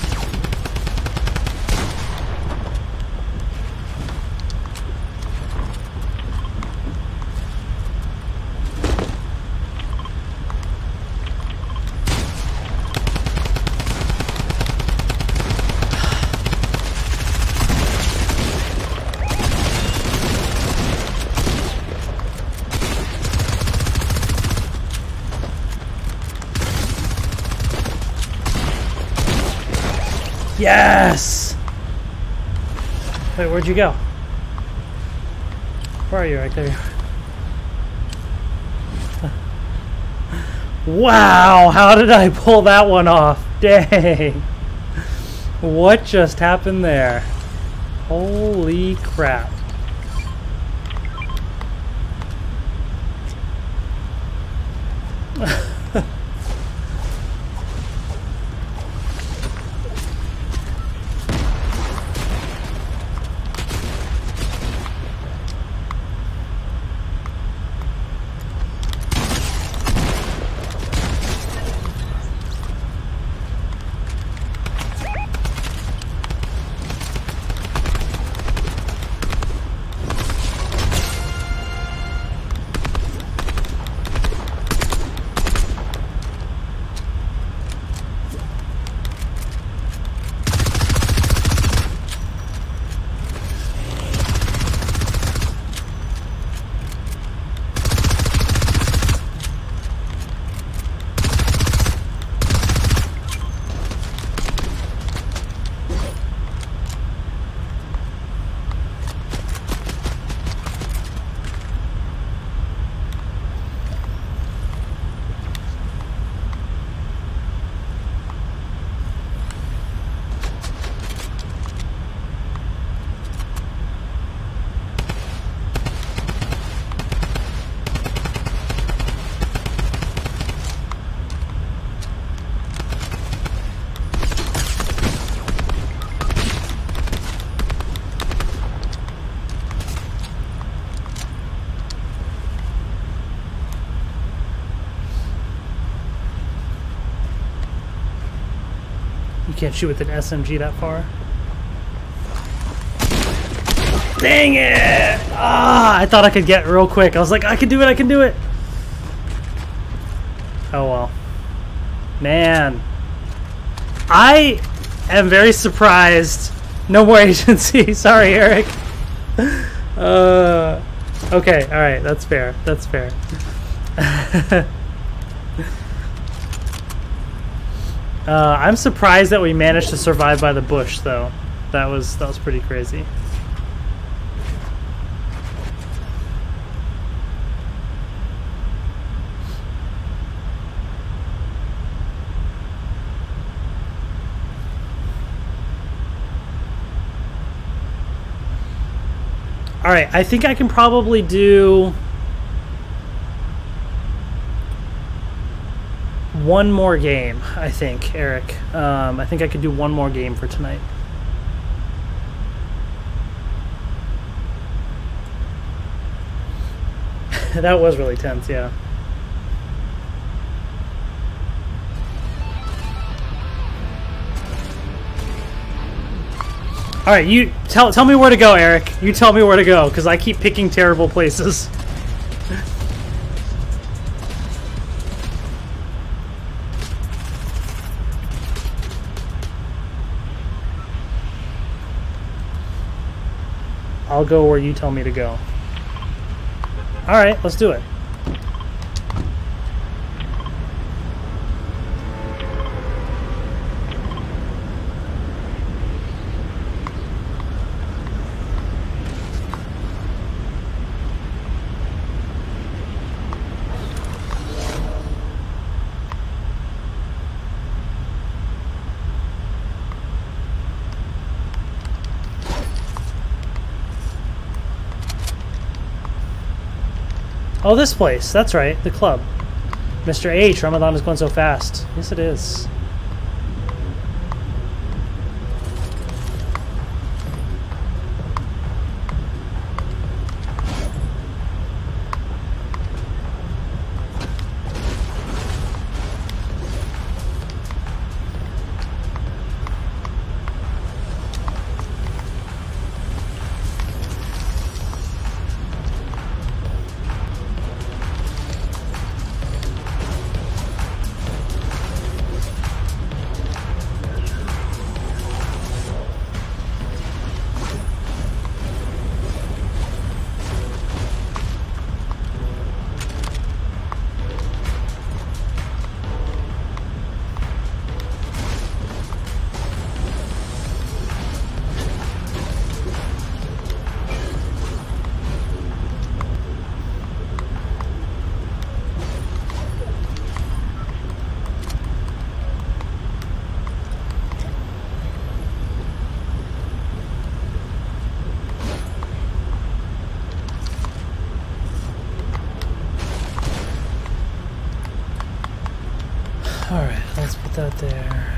Yes! Wait, where'd you go? Where are you? Right there. Wow! How did I pull that one off? Dang! What just happened there? Holy crap. You can't shoot with an S M G that far. Dang it! Ah, I thought I could get real quick. I was like, I can do it, I can do it. Oh well. Man. I am very surprised. No more agency. Sorry, Eric. Uh, Okay, alright, that's fair. That's fair. uh, I'm surprised that we managed to survive by the bush, though. That was that was pretty crazy. All right, I think I can probably do one more game, I think, Eric. Um, I think I could do one more game for tonight. That was really tense, yeah. All right, you tell tell me where to go, Eric. You tell me where to go, because I keep picking terrible places. I'll go where you tell me to go. All right, let's do it. Oh, this place. That's right. The club. Mister H, Ramadan is going so fast. Yes, it is. All right, let's put that there.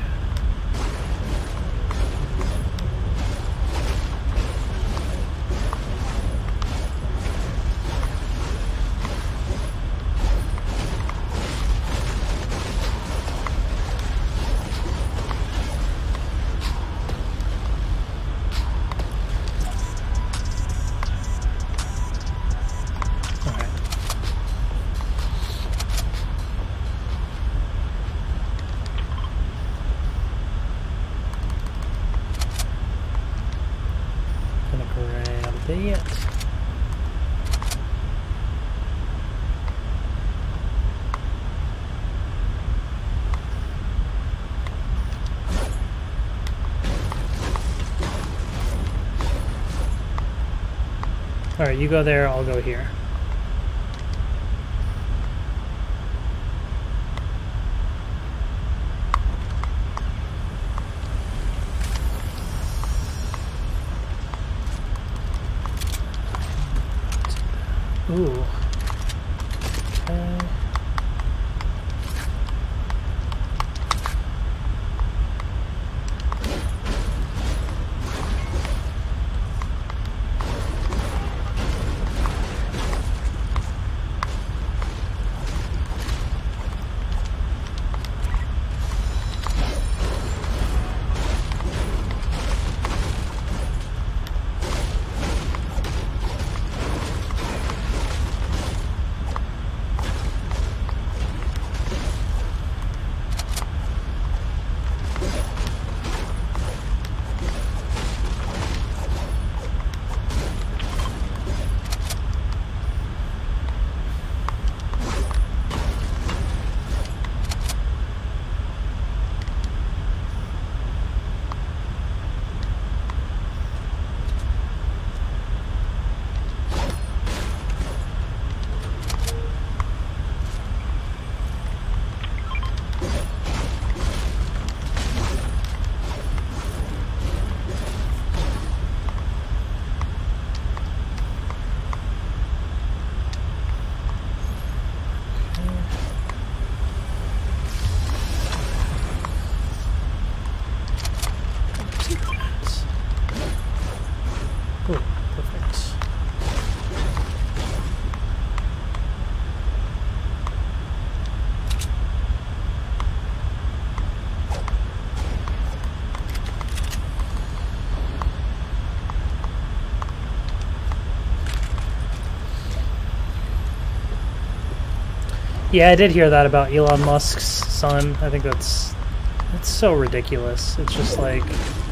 All right, you go there, I'll go here. Ooh. Okay. Yeah, I did hear that about Elon Musk's son. I think that's that's so ridiculous. It's just like...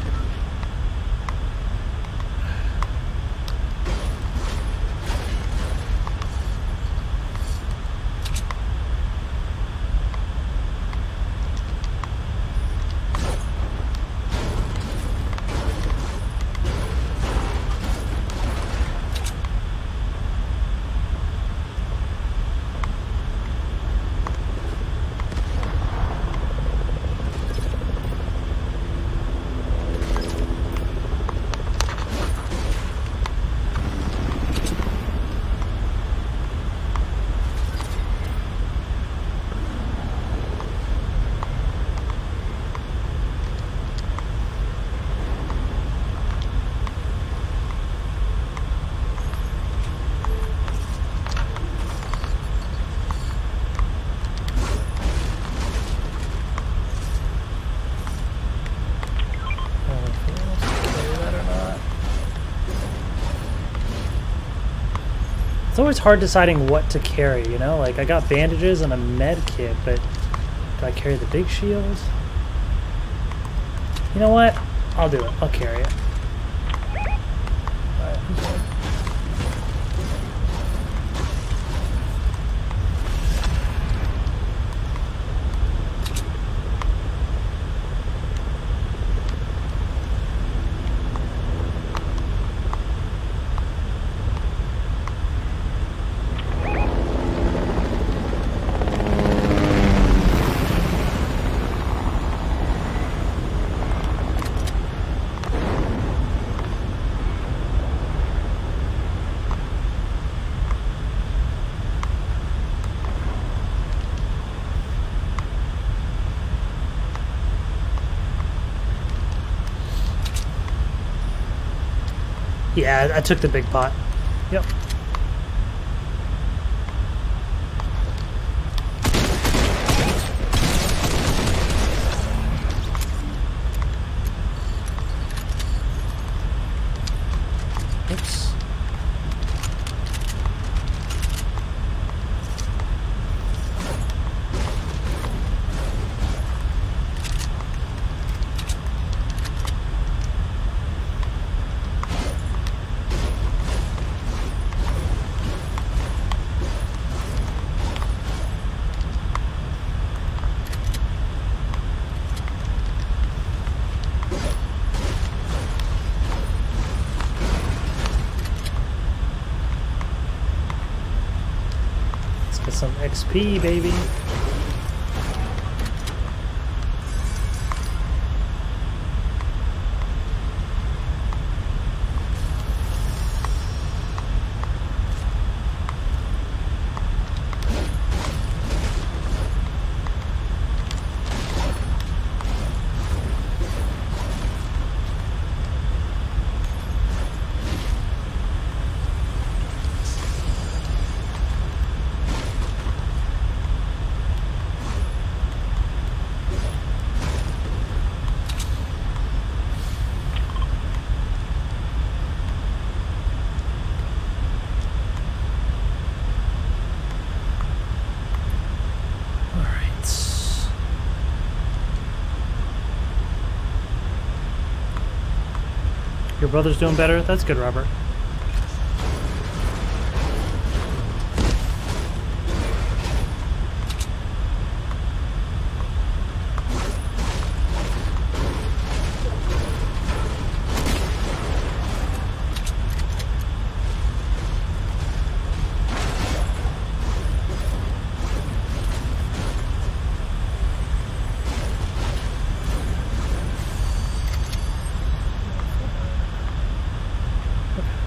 It's always hard deciding what to carry, you know? Like, I got bandages and a med kit, but do I carry the big shield? You know what? I'll do it. I'll carry it. Alright. Yeah, I took the big pot. Yep. Oops. Some X P, baby. Your brother's doing better? That's good, Robert. Okay.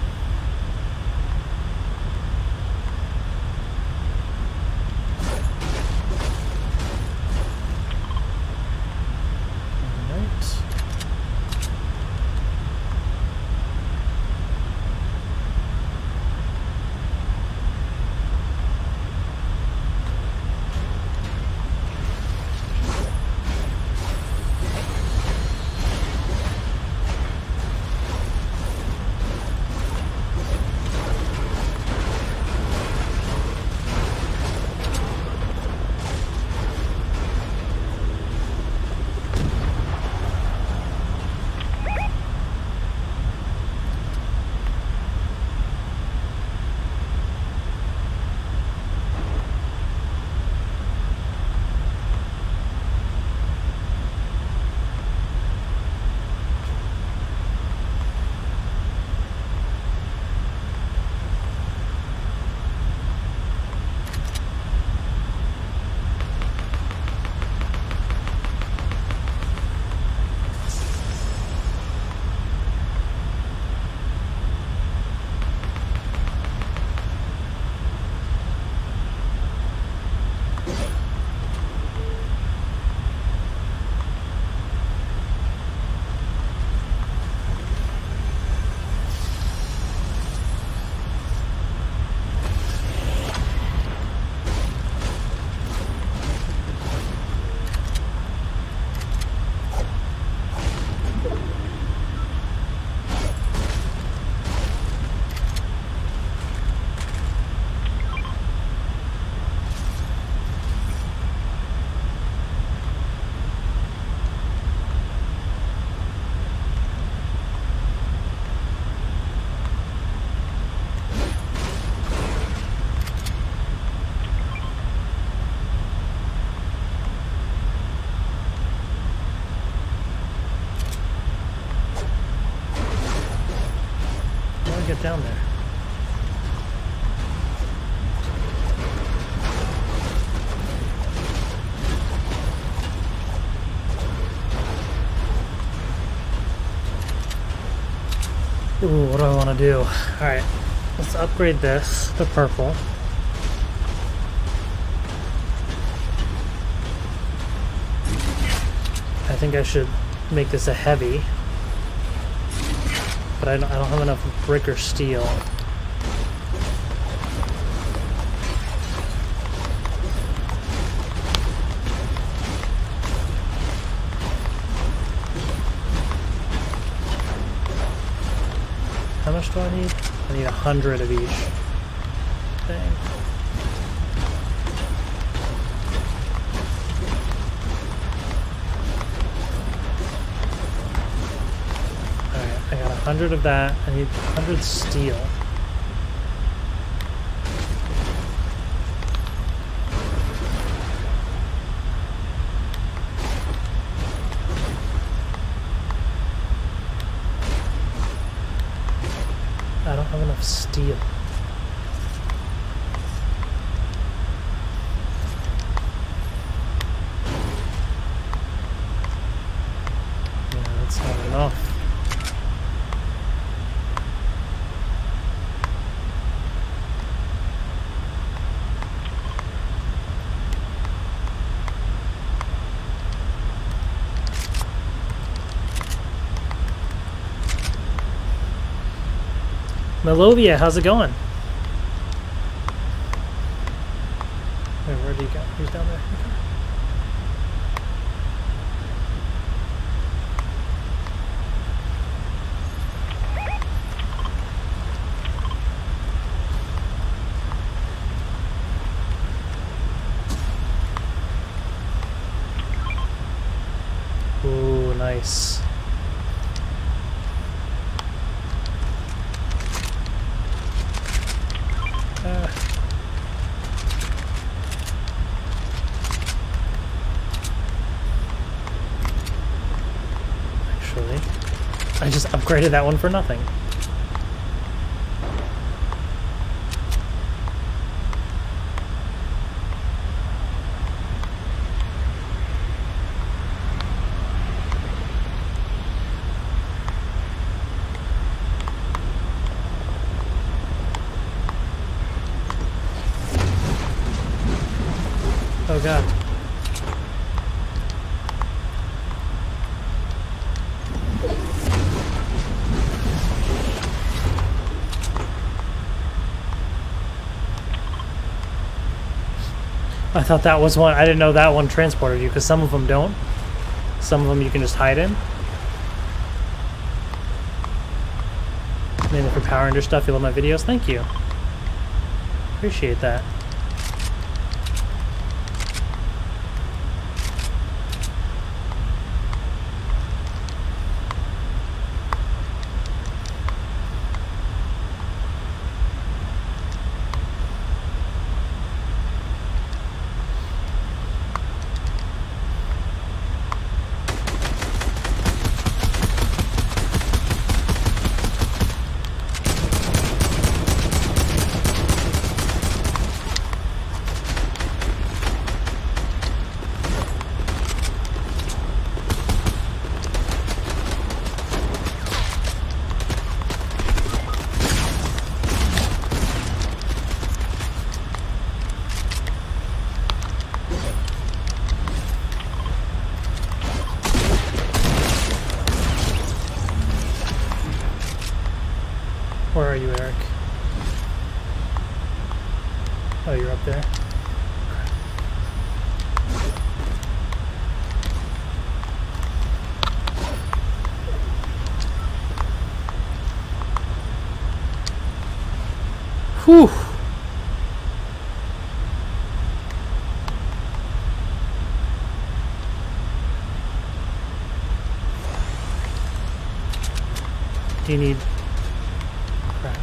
down there? Ooh, what do I want to do? Alright, let's upgrade this to purple. I think I should make this a heavy. But I don't, I don't have enough brick or steel. How much do I need? I need a hundred of each thing. Alright, I got a hundred of that. I need a hundred steel. I don't have enough steel. Yeah, that's not enough. Melovia, how's it going? Wait, where did he go? He's down there. Okay. Ooh, nice. Uh. Actually, I just upgraded that one for nothing. Oh god. I thought that was one. I didn't know that one transported you, because some of them don't. Some of them you can just hide in. Mainly for Power Ranger stuff, you love my videos. Thank you. Appreciate that. Where are you, Eric? Oh, you're up there. Whew. Do you need... crap.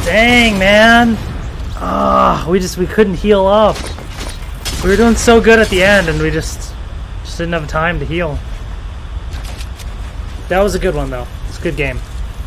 Dang, man. Ah, oh, we just we couldn't heal up. We were doing so good at the end, and we just just didn't have time to heal. That was a good one, though. It's a good game.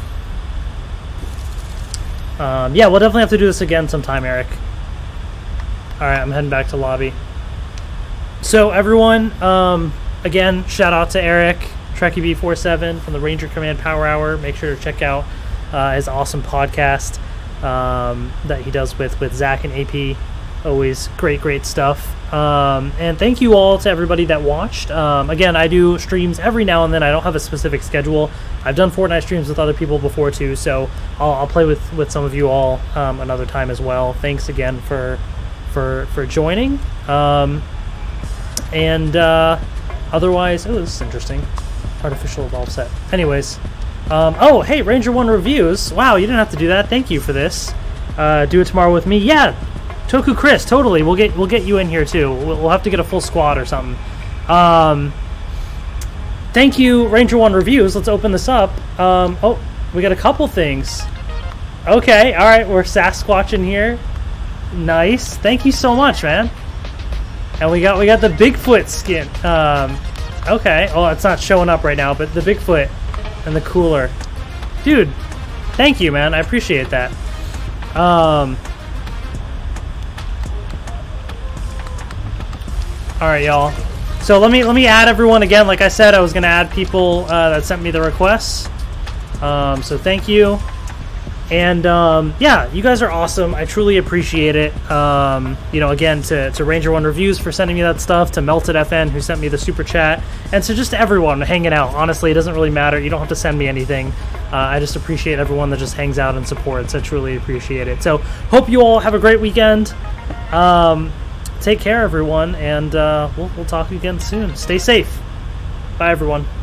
Um, yeah, we'll definitely have to do this again sometime, Eric. All right, I'm heading back to lobby. So everyone, um, again, shout out to Eric, Trekkieb B forty-seven from the Ranger Command Power Hour. Make sure to check out uh, his awesome podcast um, that he does with, with Zach and A P. Always great, great stuff. Um, and thank you all to everybody that watched. Um, again, I do streams every now and then. I don't have a specific schedule. I've done Fortnite streams with other people before too, so I'll, I'll play with, with some of you all um, another time as well. Thanks again for for for joining. Um, and uh, otherwise, oh, this is interesting. Artificial evolve set. Anyways, um, oh, hey, Ranger One reviews. Wow, you didn't have to do that. Thank you for this. Uh, do it tomorrow with me. Yeah. Toku Chris, totally. We'll get we'll get you in here too. We'll, we'll have to get a full squad or something. Um, thank you, Ranger One Reviews. Let's open this up. Um, oh, we got a couple things. Okay, all right. We're Sasquatching here. Nice. Thank you so much, man. And we got we got the Bigfoot skin. Um, okay. Oh, it's not showing up right now, but the Bigfoot and the cooler, dude. Thank you, man. I appreciate that. Um. All right, y'all. So let me let me add everyone again. Like I said, I was gonna add people uh, that sent me the requests. Um, so thank you. And um, yeah, you guys are awesome. I truly appreciate it. Um, you know, again, to, to Ranger One Reviews for sending me that stuff, to Melted F N who sent me the super chat, and to just everyone hanging out. Honestly, it doesn't really matter. You don't have to send me anything. Uh, I just appreciate everyone that just hangs out and supports. I truly appreciate it. So hope you all have a great weekend. Um, Take care, everyone, and uh, we'll, we'll talk again soon. Stay safe. Bye, everyone.